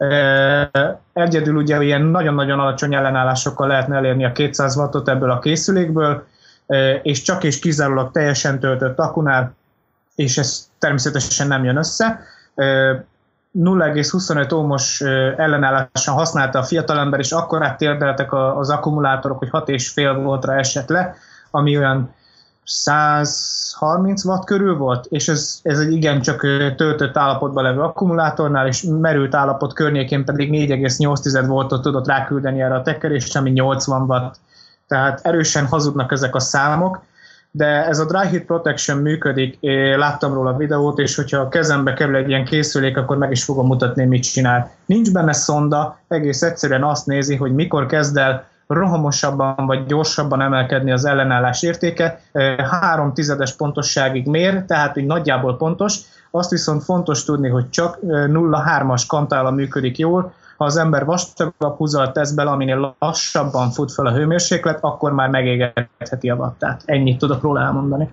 Egyedül ugye ilyen nagyon-nagyon alacsony ellenállásokkal lehetne elérni a kétszáz wattot ebből a készülékből, és csak és kizárólag teljesen töltött akunál, és ez természetesen nem jön össze. nulla egész huszonöt ohmos ellenállással használta a fiatalember, és akkorát térdeltek az akkumulátorok, hogy hat egész öt voltra esett le, ami olyan száz harminc watt körül volt, és ez, ez egy igencsak töltött állapotban levő akkumulátornál, és merült állapot környékén pedig négy egész nyolc voltot tudott ráküldeni erre a tekerést, ami nyolcvan watt. Tehát erősen hazudnak ezek a számok, de ez a Dry Heat Protection működik, én láttam róla a videót, és hogyha a kezembe kerül egy ilyen készülék, akkor meg is fogom mutatni, mit csinál. Nincs benne szonda, egész egyszerűen azt nézi, hogy mikor kezd el rohamosabban vagy gyorsabban emelkedni az ellenállás értéke. Három tizedes pontosságig mér, tehát így nagyjából pontos. Azt viszont fontos tudni, hogy csak nulla egész hármas kantála működik jól, Ha az ember vastagabb húzzal tesz bele, aminél lassabban fut fel a hőmérséklet, akkor már megégetheti a wattát. Ennyit tudok róla elmondani.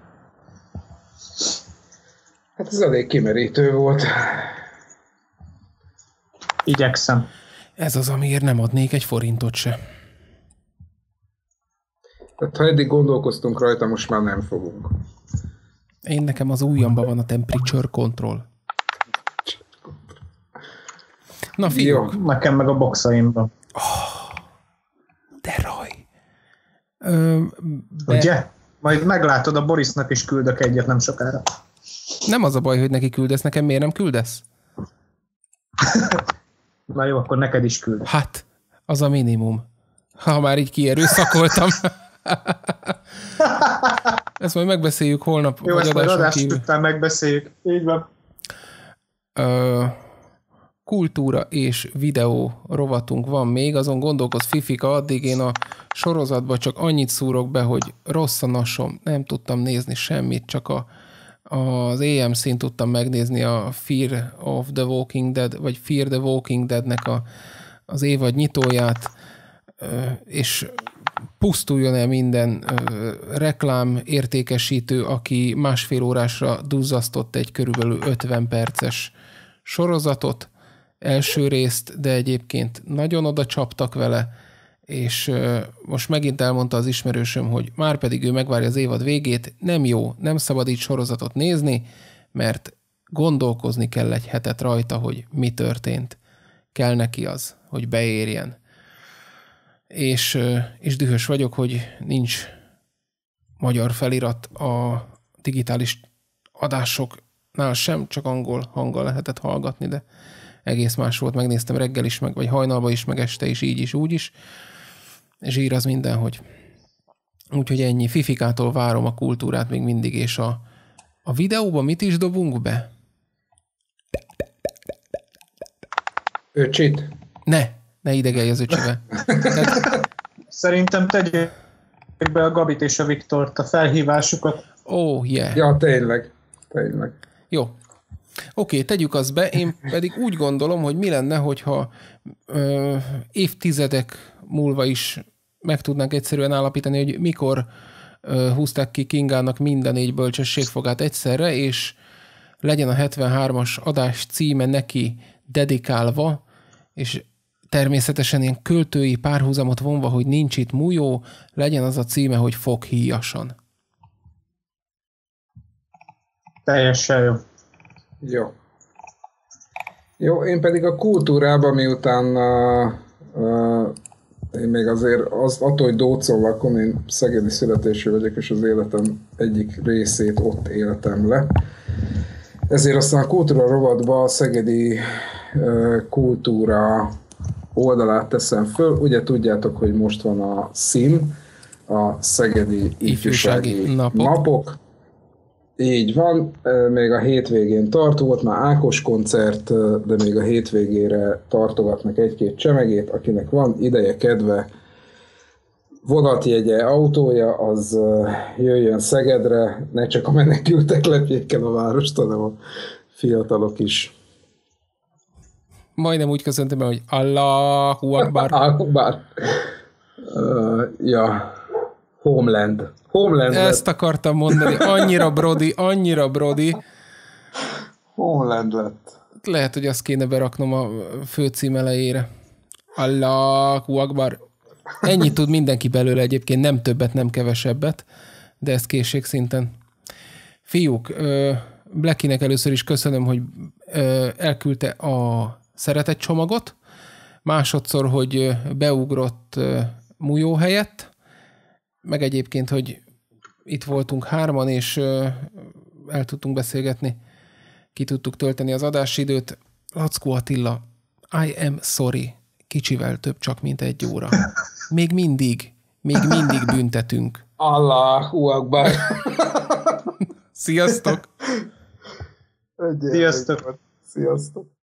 Hát ez elég kimerítő volt. Igyekszem. Ez az, amiért nem adnék egy forintot se. Tehát ha eddig gondolkoztunk rajta, most már nem fogunk. Én nekem az ujjamban van a temperature control. Na fiúk. Nekem meg a boxaimban. Oh, de raj. Ö, be... Ugye? Majd meglátod, a Borisnak is küldök egyet nem sokára. Nem az a baj, hogy neki küldesz, nekem miért nem küldesz? Na jó, akkor neked is küld. Hát, az a minimum. Ha már így kierőszakoltam. Ezt majd megbeszéljük holnap. Jó, ezt majd adást után megbeszéljük. Így van. Ö, kultúra és videó rovatunk van még, azon gondolkoz Fifika, addig én a sorozatba csak annyit szúrok be, hogy rossz a nasom, nem tudtam nézni semmit, csak a, az á em cén tudtam megnézni a Fear of the Walking Dead, vagy Fear the Walking Deadnek a, az évad nyitóját, és pusztuljon el minden reklám értékesítő, aki másfél órásra duzzasztott egy körülbelül ötven perces sorozatot, első részt, de egyébként nagyon oda csaptak vele, és most megint elmondta az ismerősöm, hogy már pedig ő megvárja az évad végét, nem jó, nem szabad így sorozatot nézni, mert gondolkozni kell egy hetet rajta, hogy mi történt. Kell neki az, hogy beérjen. És, és dühös vagyok, hogy nincs magyar felirat a digitális adásoknál sem, csak angol hanggal lehetett hallgatni, de egész más volt, megnéztem reggel is, meg, vagy hajnalba is, meg este is, így is, úgy is. Zsír az mindenhogy. Úgyhogy ennyi. Fifikától várom a kultúrát még mindig, és a, a videóban mit is dobunk be? Öcsit? Ne! Ne idegelj az öcsibe. Tehát... Szerintem tegyük be a Gabit és a Viktort, a felhívásukat. Oh, yeah. Ja, tényleg. Tényleg. Jó. Oké, okay, tegyük azt be, én pedig úgy gondolom, hogy mi lenne, hogyha ö, évtizedek múlva is meg tudnánk egyszerűen állapítani, hogy mikor ö, húzták ki Kingának mind a négy bölcsességfogát egyszerre, és legyen a hetvenhármas adás címe neki dedikálva, és természetesen ilyen költői párhuzamot vonva, hogy nincs itt mújó, legyen az a címe, hogy Foghíjasan. Teljesen jó. Jó. Jó, én pedig a kultúrában, miután uh, uh, én még azért az, attól, hogy Dócon lakom, én szegedi születésű vagyok, és az életem egyik részét ott éltem le. Ezért aztán a kultúra rovatba a szegedi uh, kultúra oldalát teszem föl. Ugye tudjátok, hogy most van a szín, a szegedi ifjúsági, ifjúsági napok. napok. Így van, még a hétvégén tart, volt már Ákos koncert, de még a hétvégére tartogatnak egy-két csemegét, akinek van ideje, kedve, vonatjegye, autója, az jöjjön Szegedre, ne csak a menekültek lepjék el a várost, hanem a fiatalok is. Majdnem úgy köszöntem el, hogy Allahu Akbar. Akbar. Uh, ja, Homeland. Homeland Ezt lett. Akartam mondani, annyira brodi, annyira brodi. Homeland lett. Lehet, hogy azt kéne beraknom a főcím elejére. Allahu Akbar. Ennyit tud mindenki belőle egyébként, nem többet, nem kevesebbet, de ez készségszinten. Fiúk, Blackinek először is köszönöm, hogy elküldte a szeretett csomagot, másodszor, hogy beugrott Mújó helyett, meg egyébként, hogy itt voltunk hárman, és el tudtunk beszélgetni, ki tudtuk tölteni az adásidőt. Lackó Attila, I am sorry, kicsivel több csak, mint egy óra. Még mindig, még mindig büntetünk. Allahu Akbar. Sziasztok! Sziasztok! Sziasztok!